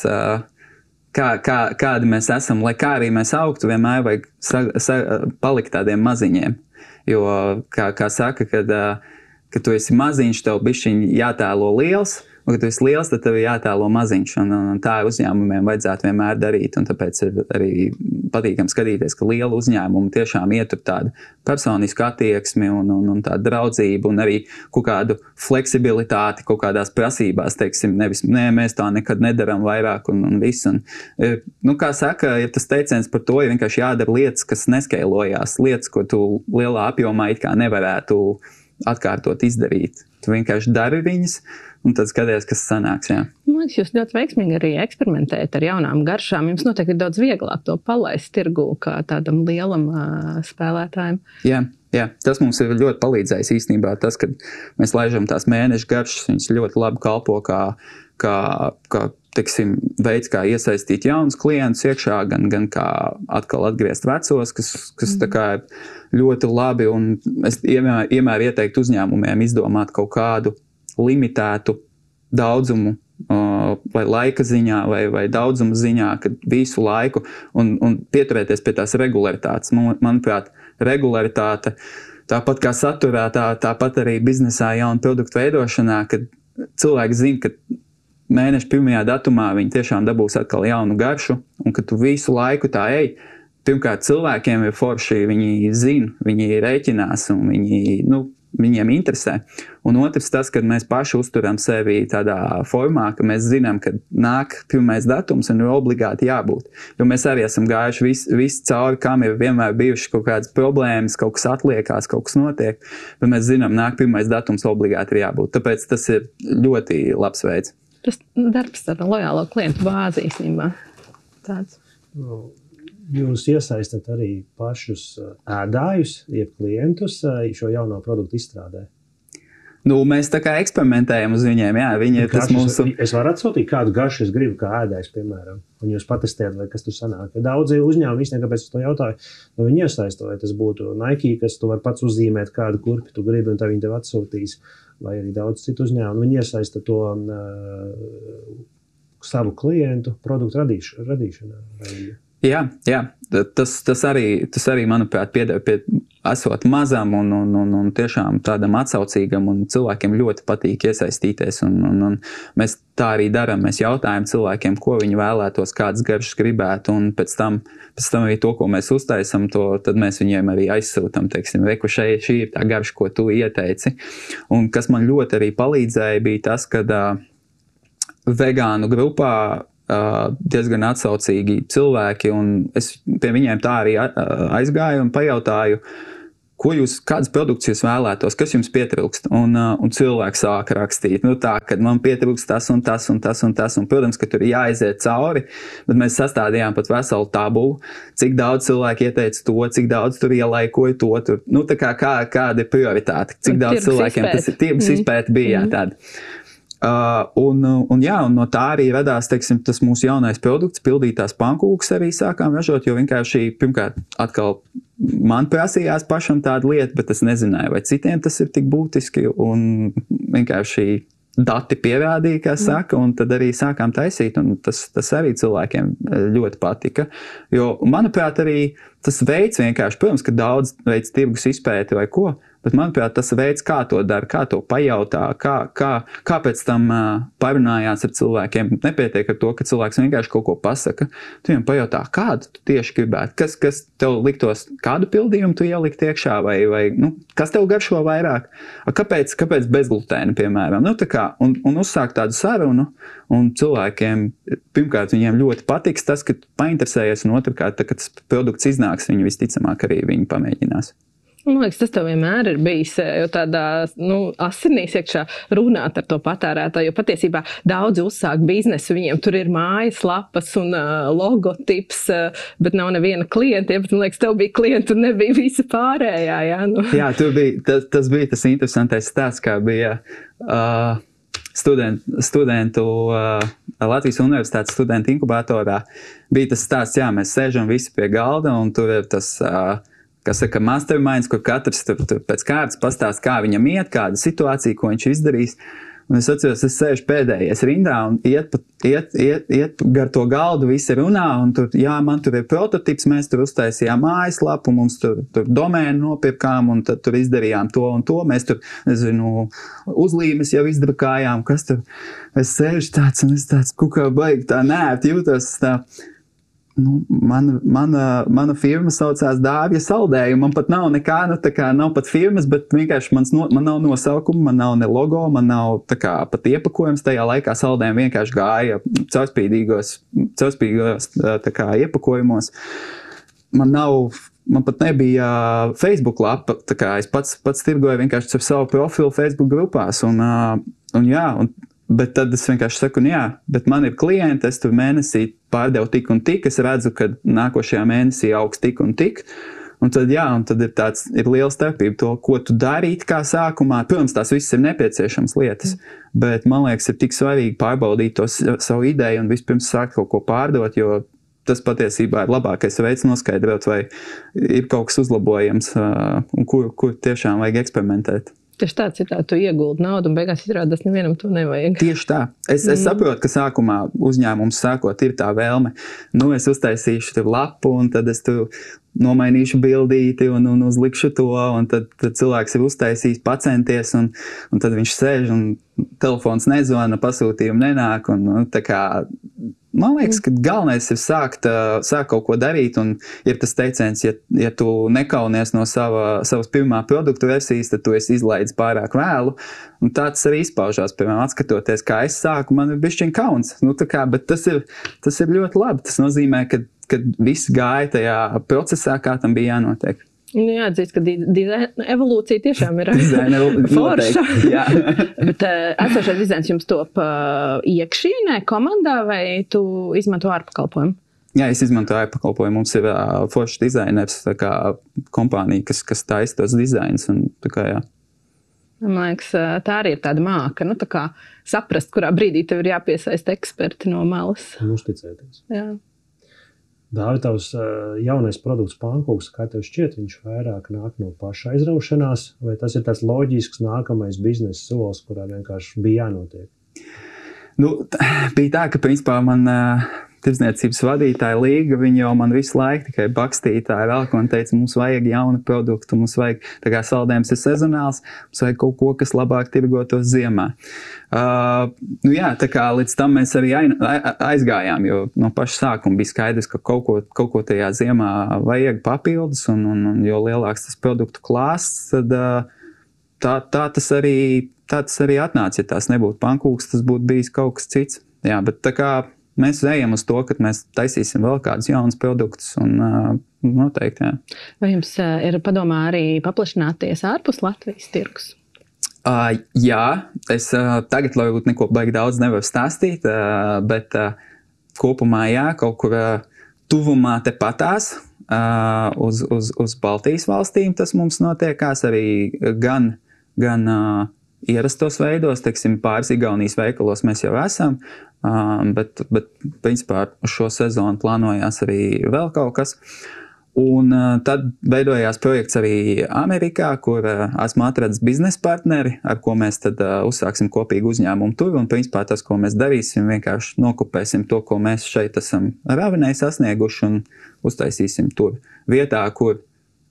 kā, kā, kādi mēs esam, lai kā arī mēs augtu, vienmēr vajag sa, sa, palikt tādiem maziņiem. Jo, kā, kā saka, kad, kad tu esi maziņš, tev bišķiņ jātēlo liels, un, kad tu esi liels, tad tev ir jātēlo maziņš, un, un tā uzņēmumiem vajadzētu vienmēr darīt, un tāpēc ir arī patīkami skatīties, ka liela uzņēmuma tiešām ietur tādu personisku attieksmi un, un, un tādu draudzību, un arī kaut kādu fleksibilitāti kaut kādās prasībās, teiksim, nevis, nē, mēs tā nekad nedaram vairāk un, un viss. Un, nu, kā saka, ja tas teiciens par to, ir vienkārši jādara lietas, kas neskailojās, lietas, ko tu lielā apjomā it kā nevarētu atkārtot izdarīt. Tu vienkārši dari viņas, un tad skaties, kas sanāks, jā. Man liekas, jūs ļoti veiksmīgi arī eksperimentējat ar jaunām garšām. Jums noteikti ir daudz vieglāk to palaist tirgū kā tādam lielam uh, spēlētājam. Jā, jā, tas mums ir ļoti palīdzējis īstenībā. Tas, kad mēs laižam tās mēneša garšas, viņas ļoti labi kalpo kā, kā, kā teiksim, veids, kā iesaistīt jaunus klientus iekšā, gan, gan kā atkal atgriezt vecos, kas, kas tā kā ir ļoti labi. Un es vienmēr, vienmēr ieteiktu uzņēmumiem izdomāt kaut kādu limitētu daudzumu, uh, vai laika ziņā, vai, vai daudzumu ziņā, kad visu laiku, un, un pieturēties pie tās regularitātes. Man, manuprāt, regularitāte, tāpat kā saturā, tā, tāpat arī biznesā jaunu produktu veidošanā, kad cilvēki zina, ka mēneša pirmajā datumā viņi tiešām dabūs atkal jaunu garšu, un ka tu visu laiku tā ej. Pirmkārt, cilvēkiem ir forši, viņi zina, viņi rēķinās, un viņi, nu, viņiem interesē. Un otrs tas, kad mēs paši uzturam sevi tādā formā, ka mēs zinām, ka nāk pirmais datums un ir obligāti jābūt. Jo mēs arī esam gājuši visu vis cauri, kam ir vienmēr bijuši kaut kādas problēmas, kaut kas atliekās, kaut kas notiek, bet mēs zinām, nāk pirmais datums obligāti ir jābūt. Tāpēc tas ir ļoti labs veids. Tas darbs ar lojālo klientu bāzi īstenībā tāds. Jūs iesaistat arī pašus ēdājus, jeb klientus šo jauno produktu izstrādē? Nu, mēs tā kā eksperimentējam uz viņiem, jā, viņi ir tas mūsu... Es varu atsūtīt kādu garšu, es gribu kā ēdājs, piemēram, un jūs patestējat, vai kas tur sanāk. Daudzi uzņēmumi, īstenībā, kāpēc es to jautāju, nu viņi iesaista, vai tas būtu Nike, kas tu var pats uzzīmēt kādu kurpi tu gribi, un tā viņi tev atsūtīs, vai arī daudz citu uzņēmumu. Viņi iesaista to uh, savu klientu produktu radīš, radīšanā. Vai... Jā, jā. Tas, tas, arī, tas arī, manuprāt, pieder pie esot mazam un, un, un, un tiešām tādam atsaucīgam, un cilvēkiem ļoti patīk iesaistīties. Un, un, un mēs tā arī darām. Mēs jautājam cilvēkiem, ko viņi vēlētos, kādas garšas gribētu, un pēc tam, pēc tam arī to, ko mēs uztaisam, to, tad mēs viņiem arī aizsūtam, teiksim, reku, šai, šī ir tā garša, ko tu ieteici. Un kas man ļoti arī palīdzēja, bija tas, kad uh, vegānu grupā diezgan atsaucīgi cilvēki, un es pie viņiem tā arī aizgāju un pajautāju, ko jūs, kādas produkts jūs vēlētos, kas jums pietrūkst, un, un cilvēks sāka rakstīt, nu tā, kad man pietrūkst tas un tas un tas un tas, un, protams, ka tur ir jāaiziet cauri, bet mēs sastādījām pat veselu tabulu, cik daudz cilvēki ieteica to, cik daudz tur ielaikoja to, tur, nu tā kā, kā kāda ir prioritāte, cik daudz cilvēkiem tas ir, tirgus izpēta bija, jā, tāda. Uh, un, un, jā, un no tā arī radās, teiksim, tas mūsu jaunais produkts, pildītās pankūkas arī sākām ražot, jo vienkārši, pirmkārt, atkal man prasījās pašam tādu lietu, bet es nezināju, vai citiem tas ir tik būtiski, un vienkārši dati pierādīja, kā saka, un tad arī sākām taisīt, un tas, tas arī cilvēkiem ļoti patika, jo, manuprāt, arī tas veids vienkārši, protams, ka daudz veids tirgus izpēti vai ko, bet, manuprāt, tas veids, kā to dara, kā to pajautā, kā, kā, kā pēc tam uh, parunājās ar cilvēkiem. Nepietiek ar to, ka cilvēks vienkārši kaut ko pasaka. Tu viņam pajautā, kādu tu tieši gribētu, kas, kas tev liktos, kādu pildījumu tu ielikt iekšā, vai, vai nu, kas tev garšo vairāk. Kāpēc, kāpēc bezglutēna, piemēram? Nu, tā kā, un, un uzsākt tādu sarunu, un cilvēkiem, pirmkārt, viņiem ļoti patiks tas, ka painteresējies, un otrkārt, tā, kad tas produkts iznāks, viņi visticamāk arī viņi pamēģinās. Man liekas, tas tev vienmēr ir bijis, jo tādā nu, asinīs iekšā runāt ar to patērētāju, jo patiesībā daudzi uzsāk biznesu, viņiem tur ir mājas lapas un uh, logotips, uh, bet nav neviena klienta, ja, bet man liekas, tev bija klienti un nebija visa pārējā. Jā, nu. Jā, tur bija, tas, tas bija tas interesantais stāsts, kā bija uh, student, studentu uh, Latvijas Universitātes studentu inkubatorā. Bija tas stāsts, jā, mēs sēžam visi pie galda un tur ir tas... Uh, kas saka, masterminds, kur katrs tur, tur pēc kārtas pastāst, kā viņam iet, kāda situācija, ko viņš izdarīs. Un es atceros, es sēžu pēdējais rindā un iet, iet, iet, iet gar to galdu, visi runā, un tur, jā, man tur ir prototips, mēs tur uztaisījām mājaslapu, mums tur, tur domēnu nopirkām, un tad tur izdarījām to un to, mēs tur, nezinu, uzlīmes jau izdrakājām, kas tur, es sēžu tāds, un es tāds, kukā baigi tā nērt jūtos, tā, Nu, mana, mana, mana firma saucās Dāvja saldējumi. Man pat nav nekā, nu, tā kā nav pat firmas, bet vienkārši mans no, man nav nosaukuma, man nav ne logo, man nav tā kā pat iepakojums. Tajā laikā saldējumi vienkārši gāja caurspīdīgos, caurspīdīgos tā kā iepakojumos. Man nav, man pat nebija Facebook lapa, tā kā es pats, pats tirgoju vienkārši ar savu profilu Facebook grupās. Un, un jā, un Bet tad es vienkārši saku, jā, bet man ir klienti, es tur mēnesī pārdevu tik un tik, es redzu, ka nākošajā mēnesī augs tik un tik. Un tad, jā, un tad ir tāds, ir liela starpība to, ko tu darīt kā sākumā. Protams, tās visas ir nepieciešams lietas, bet man liekas, ir tik svarīgi pārbaudīt to savu ideju un vispirms sākt kaut ko pārdot, jo tas patiesībā ir labākais veids noskaidrot, vai ir kaut kas uzlabojams un kur, kur tiešām vajag eksperimentēt. Tieši tā, citādi tu ieguldi naudu un beigās izrādās nevienam to nevajag. Tieši tā. Es, es saprotu, ka sākumā uzņēmums sākot ir tā vēlme. Nu, es uztaisīšu tev lapu un tad es tu nomainīšu bildīti un, un uzlikšu to, un tad, tad cilvēks ir uztaisījis, pacenties, un, un tad viņš sēž un telefons nezvana, pasūtījumi nenāk, un nu, tā kā, man liekas, ka galvenais ir sākt, sākt kaut ko darīt, un ir tas teiciens, ja, ja tu nekaunies no sava, savas pirmā produktu versijas, tad tu esi izlaidis pārāk vēlu, un tā tas arī izpaužās, piemēram, atskatoties, kā es sāku, man ir bišķiņ kauns, nu tā kā, bet tas ir, tas ir ļoti labi, tas nozīmē, ka kad viss gāja tajā procesā, kā tam bija jānotiek. Nu, jāatzīst, ka dizaina evolūcija tiešām ir forša. Bet esošais dizains jums top iekšienē komandā vai tu izmanto ārpakalpojumu? Jā, es izmantoju ārpakalpojumu. Mums ir uh, foršs dizainers, tā kā kompānija, kas, kas taisa tos dizains. Un, tā kā, jā. Man liekas, tā arī ir tāda māka, nu tā kā saprast, kurā brīdī tev ir jāpiesaista eksperti no malas. Un uzticēties. Jā. Dāvi, tavs jaunais produkts pankūks, kā tev šķiet, viņš vairāk nāk no paša aizraušanās, vai tas ir tāds loģisks nākamais biznesa solis, kurā vienkārši bija jānotiek? Nu, bija tā, ka principā man uh, tirdzniecības vadītāja Līga, viņa jau man visu laiku tikai bakstītāja vēl, un teica, mums vajag jaunu produktu, mums vajag, tā kā saldējums ir sezonāls, mums vajag kaut ko, kas labāk tirgotos ziemā. Uh, nu jā, tā kā līdz tam mēs arī aizgājām, jo no paša sākuma bija skaidrs, ka kaut ko, kaut ko tajā ziemā vajag papildus, un, un, un jo lielāks tas produktu klāsts, tad uh, tā, tā, tas arī, tā tas arī atnāca. Ja tās nebūtu pankūks, tas būtu bijis kaut kas cits. Jā, bet tā kā mēs ejam uz to, ka mēs taisīsim vēl kādus jaunus produktus, un uh, noteikti, jā. Vai jums uh, ir padomā arī paplašināties ārpus Latvijas tirgus? Uh, jā, es uh, tagad varbūt neko baigi daudz nevaru stāstīt, uh, bet uh, kopumā jā, kaut kur uh, tuvumā tepatās uh, uz, uz, uz Baltijas valstīm tas mums notiekās arī gan, gan uh, ierastos veidos, teiksim, pāris Igaunijas veikalos mēs jau esam, um, bet, bet principā uz šo sezonu plānojās arī vēl kaut kas. Un uh, tad veidojās projekts arī Amerikā, kur uh, esmu atradis biznesa partneri, ar ko mēs tad uh, uzsāksim kopīgu uzņēmumu tur. Un principā tas, ko mēs darīsim, vienkārši nokopēsim to, ko mēs šeit esam Ravenei sasnieguši un uztaisīsim tur vietā, kur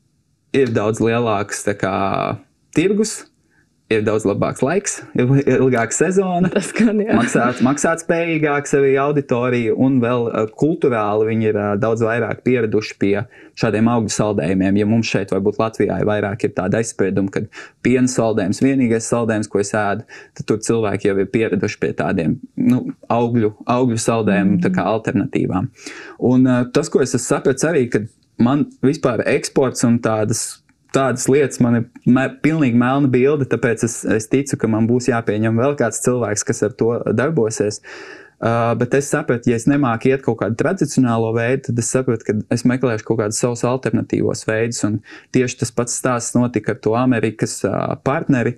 ir daudz lielāks tā kā tirgus, ir daudz labāks laiks, ir ilgāka sezona, Tas gan, jā. maksāt, maksāt spējīgāks arī auditorija un vēl uh, kulturāli viņi ir uh, daudz vairāk pieraduši pie šādiem augļu saldējumiem. Ja mums šeit varbūt Latvijā ir vairāk ir tāda aizsprieduma, kad piena saldējums, vienīgais saldējums, ko es ēdu, tad tur cilvēki jau ir pieraduši pie tādiem nu, augļu, augļu saldējumu mm. tā kā alternatīvām. Un uh, tas, ko es esmu sapratis arī, kad man vispār eksports un tādas Tādas lietas man ir me, pilnīgi melna bilde, tāpēc es, es ticu, ka man būs jāpieņem vēl kāds cilvēks, kas ar to darbosies. Uh, bet es sapratu, ja es nemāku iet kaut kādu tradicionālo veidu, tad es sapratu, ka es meklēšu kaut kādus savus alternatīvos veidus. Un tieši tas pats stāsts notika ar to Amerikas uh, partneri.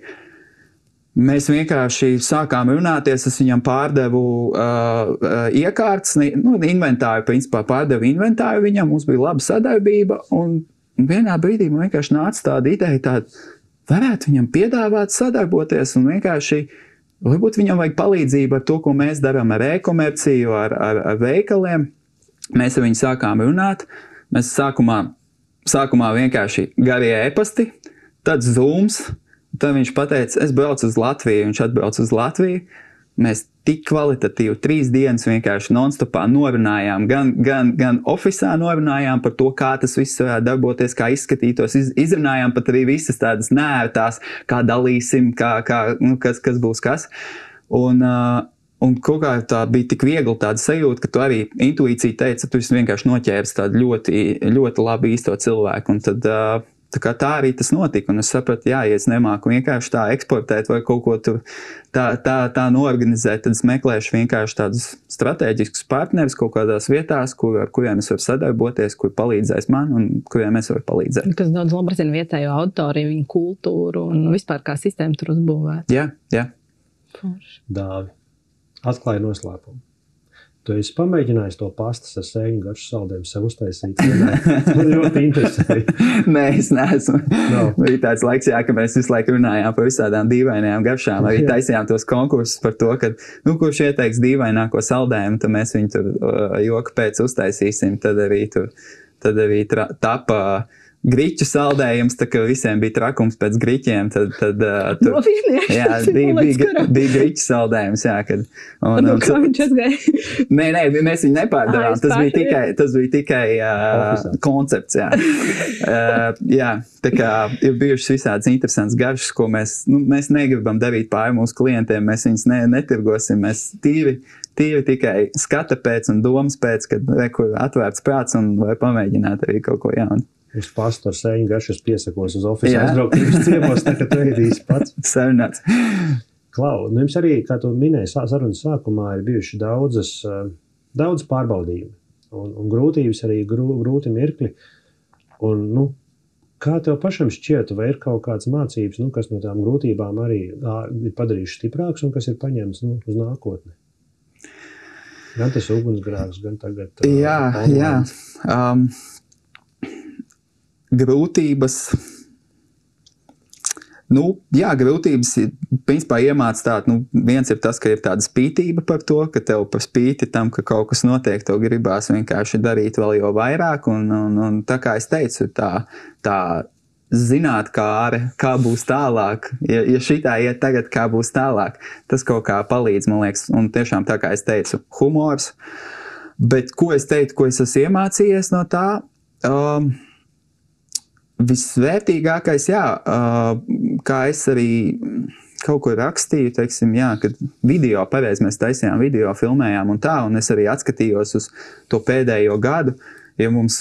Mēs vienkārši sākām runāties, es viņam pārdevu uh, uh, iekārtas, nu, inventāru, principā pārdevu inventāru viņam, mums bija laba sadarbība, un Un vienā brīdī man vienkārši nāca tāda ideja, tāda, varētu viņam piedāvāt sadarboties un vienkārši, varbūt viņam vajag palīdzību ar to, ko mēs darām ar e-komerciju, ar, ar, ar veikaliem. Mēs ar viņu sākām runāt. Mēs sākumā, sākumā vienkārši garie e-pasti, tad Zooms, tad viņš pateica, es braucu uz Latviju, viņš atbrauc uz Latviju. Mēs tik kvalitatīvi trīs dienas vienkārši non-stopā norunājām, gan, gan, gan ofisā norunājām par to, kā tas viss varētu darboties, kā izskatītos, iz, izrunājām pat arī visas tādas nērtās, kā dalīsim, kā, kā, nu, kas, kas būs kas. Un, uh, un kaut kā tā bija tik viegli tāda sajūta, ka tu arī intuīcija teica, tu vienkārši noķēris tādu ļoti, ļoti labi īsto cilvēku. Un tad, uh, Tā, kā tā arī tas notika, un es sapratu, jā, ja es nemāku vienkārši tā eksportēt vai kaut ko tur tā, tā, tā noorganizēt, tad es meklēšu vienkārši tādus strateģiskus partnerus kaut kādās vietās, kur, ar kuriem es varu sadarboties, kur palīdzēs man un kuriem es varu palīdzēt. Kas daudz labāk zina vietējo auditoriju, viņu kultūru un vispār kā sistēma tur uzbūvēt. Jā, jā. Forši. Dāvi, atklāja noslēpumu. Tu esi pamēģinājis to pastas ar sēņu garšu saldējumu sev uztaisīt. Man ļoti interesēja. Nē, es neesmu. No. Bija tāds laiks, jā, ka mēs visu laiku runājām par visādām dīvainajām garšām. Arī taisījām tos konkursus par to, ka, nu, kurš ieteiks dīvaināko saldējumu, tad mēs viņu tur uh, joka pēc uztaisīsim. Tad arī tur, tad arī tra, tapa griķu saldējums, tā kā visiem bija trakums pēc griķiem, tad, tad uh, tur, jā, bija, bija, bija griķu saldējums, jā, kad, un, un, un, kā viņš atgāja? Nē, nē, mēs viņu nepārdevām, Ah, tas bija pārši, tikai, tas bija tikai uh, koncepts, jā. uh, jā, tā kā ir bijušas visādas interesantas garšas, ko mēs, nu, mēs negribam darīt pāri mūsu klientiem, mēs viņus ne, netirgosim, mēs tīri, tīri tikai skata pēc un domas pēc, kad rekur atvērts prāts un var pamēģināt arī kaut ko jaunu. Uz pastu ar sēņu garšu es piesakos uz ofisu aizbrauktību ciemos, tā ka tu ēdīsi pats. Sarunāts. Klau, nu jums arī, kā tu minēji, sarunas sākumā ir bijuši daudzas, daudz pārbaudījumi un, un grūtības arī grū, grūti mirkļi. Un, nu, kā tev pašam šķiet, vai ir kaut kāds mācības, nu, kas no tām grūtībām arī ir padarījuši stiprāks un kas ir paņemts nu, uz nākotni? Gan tas ugunsgrēks, gan tagad... Jā, uh, jā. Um, grūtības... Nu, jā, grūtības principā iemāc tādu, nu, viens ir tas, ka ir tāda spītība par to, ka tev par spīti tam, ka kaut kas notiek, tev gribās vienkārši darīt vēl jau vairāk, un, un, un tā kā es teicu, tā, tā zināt, kā, ar, kā būs tālāk, ja, ja šitā iet tagad, kā būs tālāk, tas kaut kā palīdz, man liekas, un tiešām tā kā es teicu, humors, bet ko es teicu, ko es esmu iemācījies no tā, um, visvērtīgākais, jā, kā es arī kaut ko rakstīju, teiksim, jā, kad video, pareizi mēs taisījām video, filmējām un tā, un es arī atskatījos uz to pēdējo gadu, ja mums,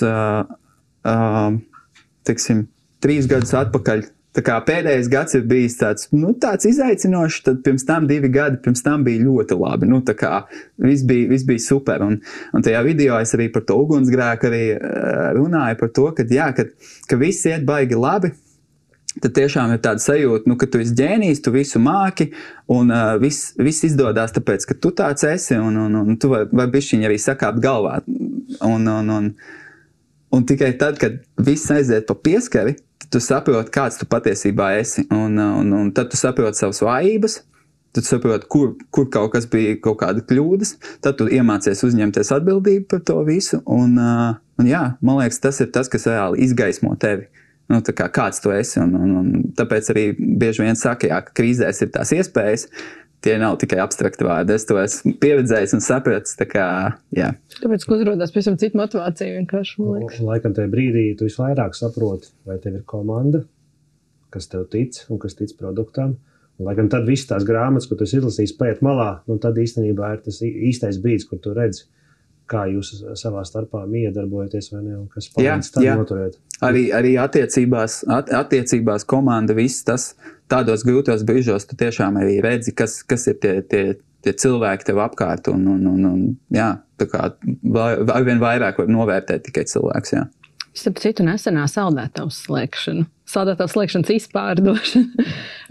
teiksim, trīs gadus atpakaļ, tā kā pēdējais gads ir bijis tāds, nu, tāds izaicinošs, tad pirms tam divi gadi, pirms tam bija ļoti labi. Nu, tā kā viss bija, viss bija super. Un, un tajā video es arī par to ugunsgrēku arī runāju par to, ka, jā, ka, ka viss iet baigi labi, tad tiešām ir tāda sajūta, nu, ka tu esi ģēnijs, tu visu māki, un uh, viss, viss izdodas tāpēc, ka tu tāds esi, un, un, un tu vari var bišķiņi arī sakāpt galvā. Un, un, un, un tikai tad, kad viss aiziet pa pieskari, tu saproti, kāds tu patiesībā esi. Un, un, un tad tu saproti savas vājības, tad tu saproti, kur, kur kaut kas bija kaut kāda kļūdas, tad tu iemācies uzņemties atbildību par to visu. Un, uh, un jā, man liekas, tas ir tas, kas reāli izgaismo tevi. Nu, tā kā kāds tu esi, un, un, un tāpēc arī bieži vien saka, jā, ka krīzēs ir tās iespējas, tie nav tikai abstrakti vārdi. Es to esmu pieredzējis un sapratis, tā kā, jā. Tāpēc, ka uzrodās pēc tam citu motivāciju vienkārši, man liekas. Un, laikam tajā brīdī tu visvairāk saproti, vai tev ir komanda, kas tev tic un kas tic produktam. Un, laikam tad viss tās grāmatas, ko tu esi izlasījis paiet malā, nu tad īstenībā ir tas īstais brīdis, kur tu redzi, kā jūs savā starpā miedarbojaties vai ne, un kas palīdz tad noturēt. Arī, arī attiecībās, at, attiecībās komanda, viss tas tādos grūtos brīžos, tu tiešām arī redzi, kas, kas ir tie, tie, tie cilvēki tev apkārt, un, un, un, un jā, tā kā arvien vairāk var novērtēt tikai cilvēks, jā. Starp citu, nesenā saldētavas slēgšana, saldētavas slēgšanas izpārdošana.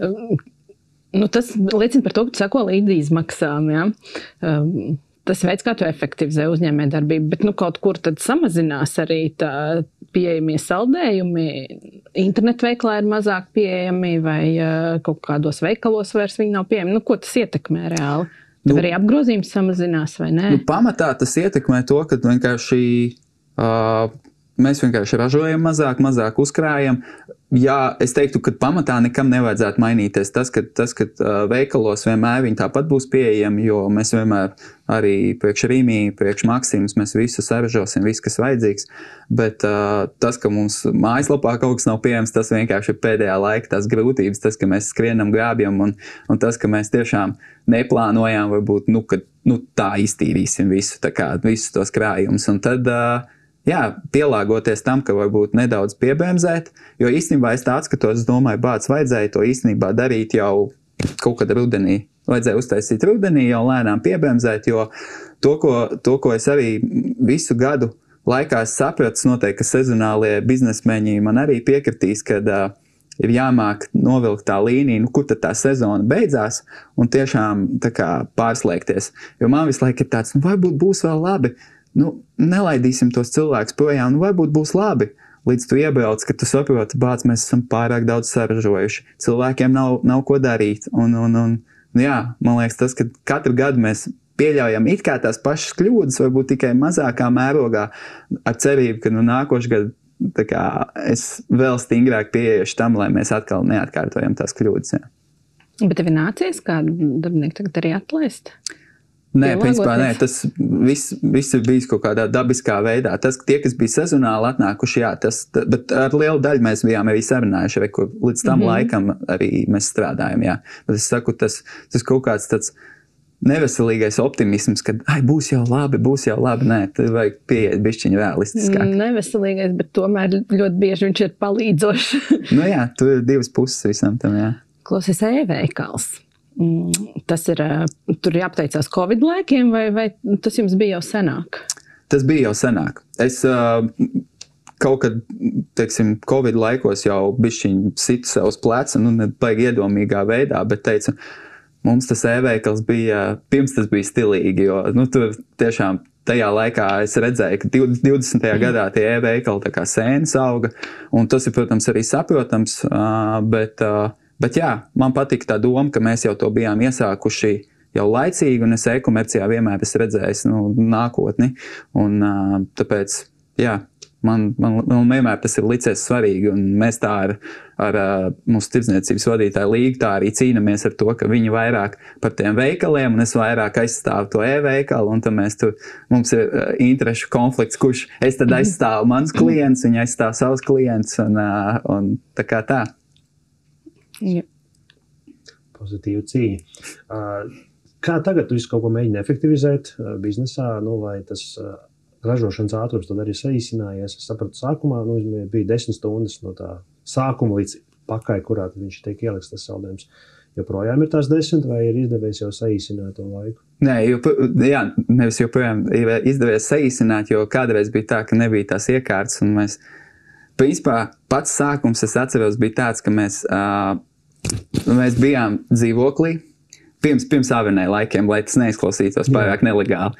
Nu, tas liecina par to, ka tu sako līdzi izmaksām, jā. Um, Tas veids, kā tu efektivizē uzņēmē darbību, bet nu, kaut kur tad samazinās arī tā pieejamie saldējumi. Internetveiklā ir mazāk pieejami vai uh, kaut kādos veikalos vairs viņi nav pieejami. Nu, ko tas ietekmē reāli? Tev nu, arī apgrozījums samazinās vai nē? Nu, pamatā tas ietekmē to, ka vienkārši uh, mēs vienkārši ražojam mazāk, mazāk uzkrājam. Jā, es teiktu, ka pamatā nekam nevajadzētu mainīties. Tas, ka, tas, ka uh, veikalos vienmēr viņi tāpat būs pieejami, jo mēs vienmēr arī priekš Rīmī, priekš Maksims, mēs visu saražosim, visu, kas vajadzīgs. Bet uh, tas, ka mums mājaslapā kaut kas nav pieejams, tas vienkārši ir pēdējā laika tās grūtības, tas, ka mēs skrienam grābjam un, un tas, ka mēs tiešām neplānojām, varbūt, nu, ka nu, tā iztīrīsim visu, tā kā visus tos krājumus. Un tad... Uh, Jā, pielāgoties tam, ka varbūt nedaudz piebēmzēt, jo īstenībā es tāds, ka to, es domāju, bāc vajadzēja to īstenībā darīt jau kaut kad rudenī. Vajadzēja uztaisīt rudenī, jau lēnām piebēmzēt, jo to, ko, to, ko es arī visu gadu laikā sapratu, noteikti, ka sezonālie biznesmeņi man arī piekritīs, kad uh, ir jāmāk novilkt tā līnija, nu, kur tad tā sezona beidzās, un tiešām tā kā pārslēgties. Jo man visu laiku ir tāds, nu, varbūt būs vēl labi, nu, nelaidīsim tos cilvēkus projām, nu, varbūt būs labi, līdz tu iebrauc, ka tu saproti, bāc, mēs esam pārāk daudz saražojuši, cilvēkiem nav, nav ko darīt, un, un, un, jā, man liekas tas, ka katru gadu mēs pieļaujam it kā tās pašas kļūdas, varbūt tikai mazākā mērogā, ar cerību, ka nu nākošu gadu, tā kā es vēl stingrāk pieejuši tam, lai mēs atkal neatkārtojam tās kļūdas, jā. Bet tev ir nācies kādu darbinieku tagad arī atlaist? Nē, principā nē, tas viss, viss ir bijis kaut kādā dabiskā veidā. Tas, tie, kas bija sezonāli atnākuši, jā, tas, tā, bet ar lielu daļu mēs bijām arī sarunājuši, re, kur līdz tam mm-hmm. laikam arī mēs strādājam, jā. Bet es saku, tas, tas kaut kāds tāds neveselīgais optimisms, ka, ai, būs jau labi, būs jau labi, nē, tad vajag pieiet bišķiņi realistiskāk. Neveselīgais, bet tomēr ļoti bieži viņš ir palīdzošs. Nu jā, tur ir divas puses visam tam, jā. Klausies, e-veikals. Tas ir, tur jāpateicās Covid laikiem, vai, vai tas jums bija jau senāk? Tas bija jau senāk. Es uh, kaut kad, teiksim, Covid laikos jau bišķiņ situ sev uz pleca, nu, ne baigi iedomīgā veidā, bet teicu, mums tas e-veikals bija, pirms tas bija stilīgi, jo, nu, tur tiešām tajā laikā es redzēju, ka divdesmitajā gadā tie e-veikali tā kā sēnes auga, un tas ir, protams, arī saprotams, uh, bet... Uh, Bet jā, man patika tā doma, ka mēs jau to bijām iesākuši jau laicīgi, un es e-komercijā vienmēr esmu redzējis nu, nākotni. Un uh, tāpēc, jā, man, man, man vienmēr tas ir licies svarīgi, un mēs tā ar, ar uh, mūsu tirdzniecības vadītāju līgu tā arī cīnamies ar to, ka viņi vairāk par tiem veikaliem, un es vairāk aizstāvu to e-veikalu, un tad mēs tur, mums ir uh, interešu konflikts, kurš es tad aizstāvu mans klients, viņi aizstāv savus klients, un, uh, un tā kā tā. Jā. Pozitīva cīņa. Kā tagad tu visu kaut ko mēģini efektivizēt biznesā, nu, vai tas ražošanas ātrums tad arī saīsinājies? Es sapratu, sākumā nu, bija desmit stundas no tā sākuma līdz pakai, kurā viņš tiek ieliks tas saldējums. Joprojām ir tās desmit, vai ir izdevies jau saīsināt to laiku? Nē, jo, jā, nevis joprojām ir izdevies saīsināt, jo kādreiz bija tā, ka nebija tās iekārtas, un mēs principā pats sākums, es atceros, bija tāds, ka mēs, uh, mēs bijām dzīvoklī, pirms, pirms Avenē laikiem, lai tas neizklausītos pārāk nelegāli.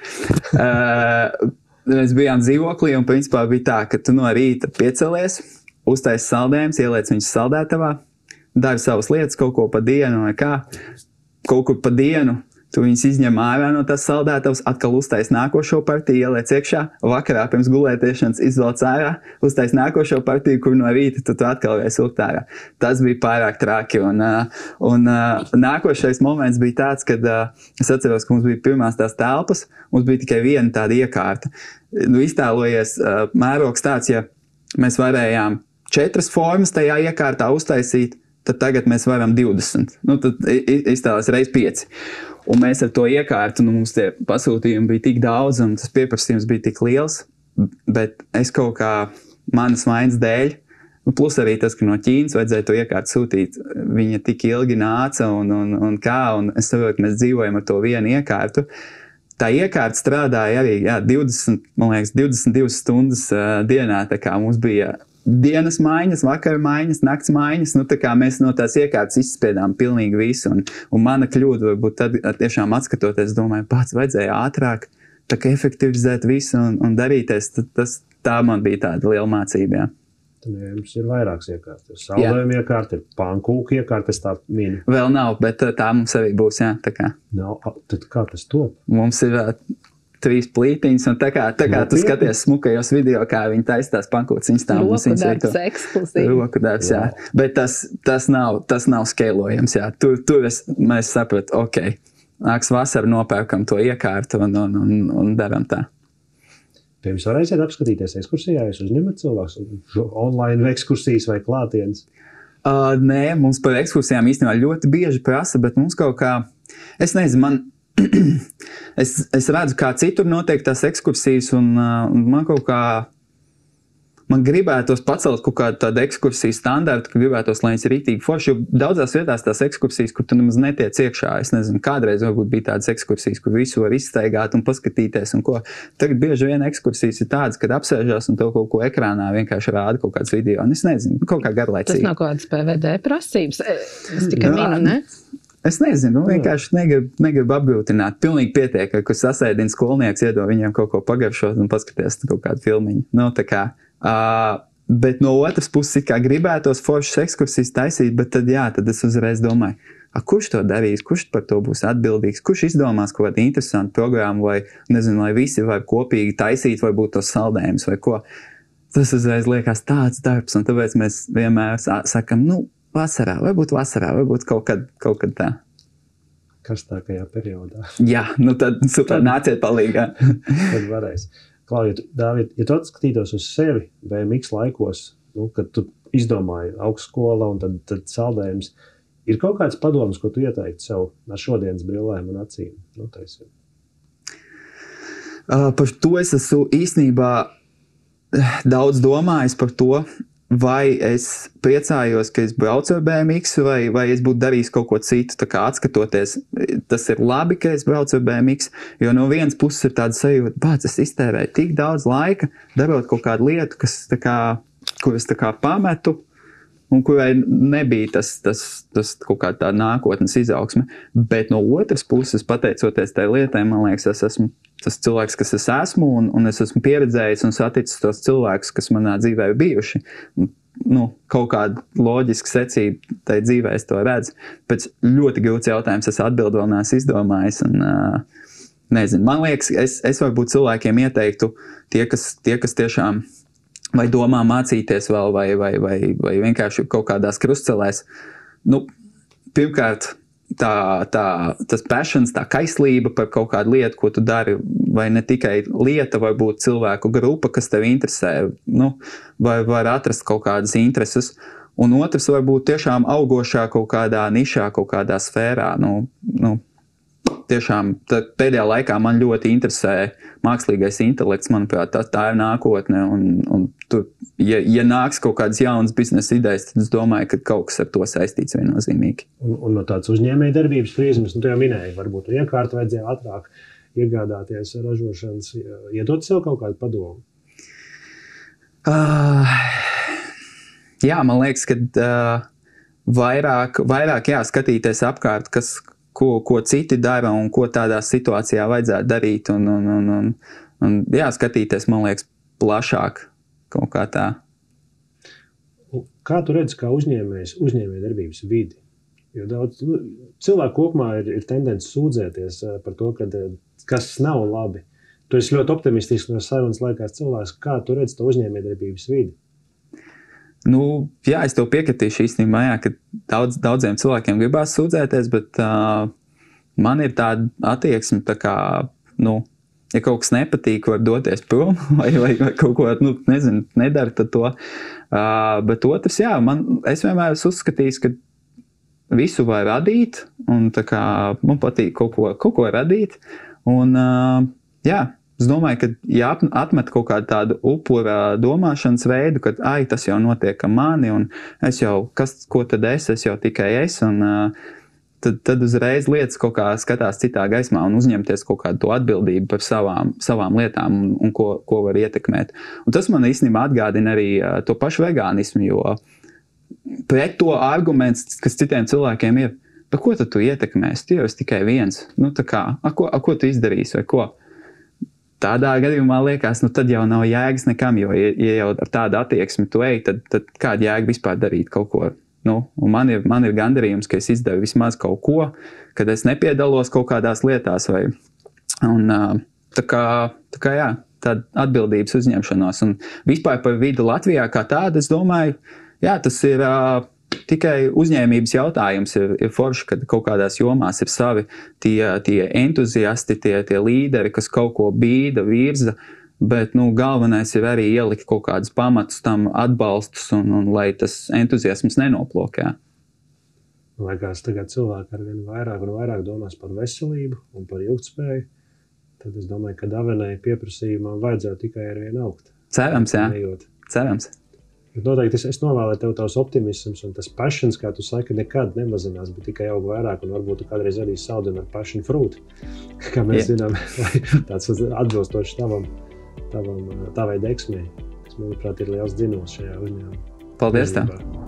Uh, mēs bijām dzīvoklī un principā bija tā, ka tu no rīta piecelies, uztaisi saldējumus, ieliec viņus saldētavā, dari savas lietas kaut ko pa dienu vai kā, kaut kur pa dienu, tu viņus izņem ārā no tās saldētavas, atkal uztais nākošo partiju, ieliec iekšā, vakarā pirms gulētiešanas izvelc ārā, uztais nākošo partiju, kur no rīta tu, tu atkal vairs vilkt ārā. Tas bija pārāk traki. Un, un nākošais moments bija tāds, kad es atceros, ka mums bija pirmās tās telpas, mums bija tikai viena tāda iekārta. Nu, iztēlojies mērogs tāds, ja mēs varējām četras formas tajā iekārtā uztaisīt, tad tagad mēs varam divdesmit. Nu, tad iztēlēs reiz pieci. Un mēs ar to iekārtu, nu, mums tie pasūtījumi bija tik daudz un tas pieprasījums bija tik liels, bet es kaut kā manas vainas dēļ, nu, plus arī tas, ka no Ķīnas vajadzēja to iekārtu sūtīt, viņa tik ilgi nāca un, un, un kā, un es saprotu, ka mēs dzīvojam ar to vienu iekārtu. Tā iekārta strādāja arī, jā, divdesmit, man liekas, divdesmit divas stundas uh, dienā, tā kā mums bija dienas maiņas, vakara maiņas, nakts maiņas, nu tā kā mēs no tās iekārtas izspiedām pilnīgi visu, un, un mana kļūda varbūt tad tiešām atskatoties, domāju, pats vajadzēja ātrāk, tā kā efektivizēt visu un, un darīties, tad, tas, tā man bija tāda liela mācība, jā. Tad jums ir vairākas iekārtas, ir saldējuma iekārta, ir pankūka iekārta, es tā minu. Vēl nav, bet tā mums arī būs, jā, tā kā. Nav, tad kā tas top? Mums ir trīs plītiņas, un tā kā, tā kā tu skaties smukajos video, kā viņi taisās pankūtas, viņas tā mums viņas veido. Roku darbs ekskluzīvi. Roku darbs, jā. jā. Bet tas, tas nav, tas nav skeilojams, jā. Tur, tur es, mēs sapratu, ok, nāks vasara, nopērkam to iekārtu un, un, un, un daram tā. Pie jums varēsiet apskatīties ekskursijā, jūs uzņemat cilvēks online ekskursijas vai klātienes? Uh, nē, mums par ekskursijām īstenībā ļoti bieži prasa, bet mums kaut kā, es nezinu, man es, es redzu, kā citur notiek tās ekskursijas, un, uh, un man kaut kā, man gribētos pacelt kaut kādu tādu ekskursiju standartu, ka gribētos, lai viņas ir rītīgi forši, jo daudzās vietās tās ekskursijas, kur tu nemaz netiec iekšā, es nezinu, kādreiz varbūt bija tādas ekskursijas, kur visu var izstaigāt un paskatīties un ko. Tagad bieži vien ekskursijas ir tādas, kad apsēžās un tev kaut ko ekrānā vienkārši rāda kaut kāds video, un es nezinu, kaut kā garlaicīgi. Tas nav kaut kādas P V D prasības, es tikai minu, ne? Es nezinu, nu, vienkārši negribu, negribu apgrūtināt. Pilnīgi pietiek, ka sasēdina skolnieks, iedod viņiem kaut ko pagaršot un paskaties kaut kādu filmiņu. Nu, tā kā, uh, bet no otras puses, kā gribētos foršas ekskursijas taisīt, bet tad jā, tad es uzreiz domāju, a, kurš to darīs, kurš par to būs atbildīgs, kurš izdomās kaut kādu interesantu programmu vai, nezinu, lai visi var kopīgi taisīt, vai būt tos saldējumus vai ko. Tas uzreiz liekas tāds darbs, un tāpēc mēs vienmēr sakam, nu, vasarā, varbūt vasarā, varbūt kaut kad, kaut kad tā. Karstākajā periodā. Jā, nu tad super, nāciet palīgā. Tad varēs. Klauja, Dāvid, ja tu atskatītos uz sevi B M X laikos, nu, kad tu izdomāji augstskola un tad, tad saldējums, ir kaut kāds padoms, ko tu ieteiktu sev ar šodienas brillēm un acīm? Nu, uh, par to es esmu īstenībā daudz domājis par to, vai es priecājos, ka es braucu ar B M X, vai, vai es būtu darījis kaut ko citu. Tā kā atskatoties, tas ir labi, ka es braucu ar B M X, jo no vienas puses ir tāda sajūta, bāc, es iztērēju tik daudz laika, darot kaut kādu lietu, kas, tā kā, kur es tā kā pametu, un kurai nebija tas, tas, tas kaut kā tā nākotnes izaugsme. Bet no otras puses, pateicoties tai lietai, man liekas, es esmu tas cilvēks, kas es esmu, un, un es esmu pieredzējis un saticis tos cilvēkus, kas manā dzīvē ir bijuši. Nu, kaut kāda loģiska secība tai dzīvē es to redzu. Pēc ļoti grūts jautājums es atbildu vēl neesmu izdomājis. Un, uh, nezinu, man liekas, es, es varbūt cilvēkiem ieteiktu tie, kas, tie, kas tiešām vai domā mācīties vēl, vai, vai, vai, vai vienkārši kaut kādās krustcelēs. Nu, pirmkārt, Tā, tā, tas passions, tā kaislība par kaut kādu lietu, ko tu dari, vai ne tikai lieta, vai būt cilvēku grupa, kas tev interesē, nu, vai var atrast kaut kādas intereses. Un otrs var būt tiešām augošā kaut kādā nišā, kaut kādā sfērā. Nu, nu, tiešām pēdējā laikā man ļoti interesē mākslīgais intelekts, manuprāt, tā, tā ir nākotne. Un, un tu, ja, ja nāks kaut kādas jaunas biznesa idejas, tad es domāju, ka kaut kas ar to saistīts viennozīmīgi. Un, un no tādas uzņēmēja darbības prizmas, nu tu jau minēji, varbūt iekārtu vajadzēja ātrāk iegādāties ražošanas, iedot sev kaut kādu padomu? Uh, jā, man liekas, ka uh, vairāk, vairāk jāskatīties apkārt, kas, ko, ko citi dara un ko tādā situācijā vajadzētu darīt. Un, un, un, un, un jāskatīties, man liekas, plašāk kaut kā tā. Kā tu redzi, kā uzņēmējs, uzņēmējdarbības vidi? Jo daudz nu, cilvēku kopumā ir, ir tendence sūdzēties par to, ka kas nav labi. Tu esi ļoti optimistisks no sarunas laikās cilvēks. Kā tu redzi to uzņēmējdarbības vidi? Nu, jā, es tev piekritīšu īstenībā, jā, ka daudz, daudziem cilvēkiem gribās sūdzēties, bet uh, man ir tāda attieksme, tā kā, nu, ja kaut kas nepatīk, var doties prom, vai, vai, vai kaut ko, nu, nezinu, nedara to. Uh, bet otrs, jā, man, es vienmēr esmu uzskatījis, ka visu var radīt, un tā kā man patīk kaut ko, kaut ko radīt. Un, uh, jā, es domāju, ka ja atmet kaut kādu tādu upura domāšanas veidu, ka, ai, tas jau notiek ar mani, un es jau, kas, ko tad es, es jau tikai es, un uh, tad, tad uzreiz lietas kaut kā skatās citā gaismā un uzņemties kaut kādu to atbildību par savām, savām lietām un, un ko, ko var ietekmēt. Un tas man īstenībā atgādina arī uh, to pašu vegānismu, jo pret to arguments, kas citiem cilvēkiem ir, par ko tad tu ietekmēsi? Tu jau esi tikai viens. Nu, tā kā, a ko, a ko tu izdarīsi vai ko? Tādā gadījumā liekas, nu tad jau nav jēgas nekam, jo, ja, ja jau ar tādu attieksmi tu ej, tad, tad kāda jēga vispār darīt kaut ko? Nu, un man ir, man ir gandarījums, ka es izdaru vismaz kaut ko, kad es nepiedalos kaut kādās lietās. Vai, un, tā kā, tā kā jā, tāda atbildības uzņemšanos. Un vispār par vidu Latvijā kā tādu, es domāju, jā, tas ir uh, tikai uzņēmības jautājums. Ir, ir forši, kad kaut kādās jomās ir savi tie, tie entuziasti, tie, tie līderi, kas kaut ko bīda, virza, bet nu, galvenais ir arī ielikt kaut kādus pamatus tam atbalstus, un, un lai tas entuziasms nenoplokā. Man liekas, tagad cilvēki arvien vairāk un vairāk domās par veselību un par ilgtspēju. Tad es domāju, ka Avenai pieprasījumam vajadzētu tikai arvien augt. Cerams, jā. Nejot. Cerams. Bet noteikti es, es novēlēju tev tavs optimisms un tas passions, kā tu saki, nekad nemazinās, bet tikai aug vairāk, un varbūt tu kādreiz arī saldini ar passion fruit, kā mēs yeah. zinām, tāds atbilstošs tavam, tavam, tavai deksmei, kas, manuprāt, ir liels dzinos šajā uzņēmumā. Paldies tev!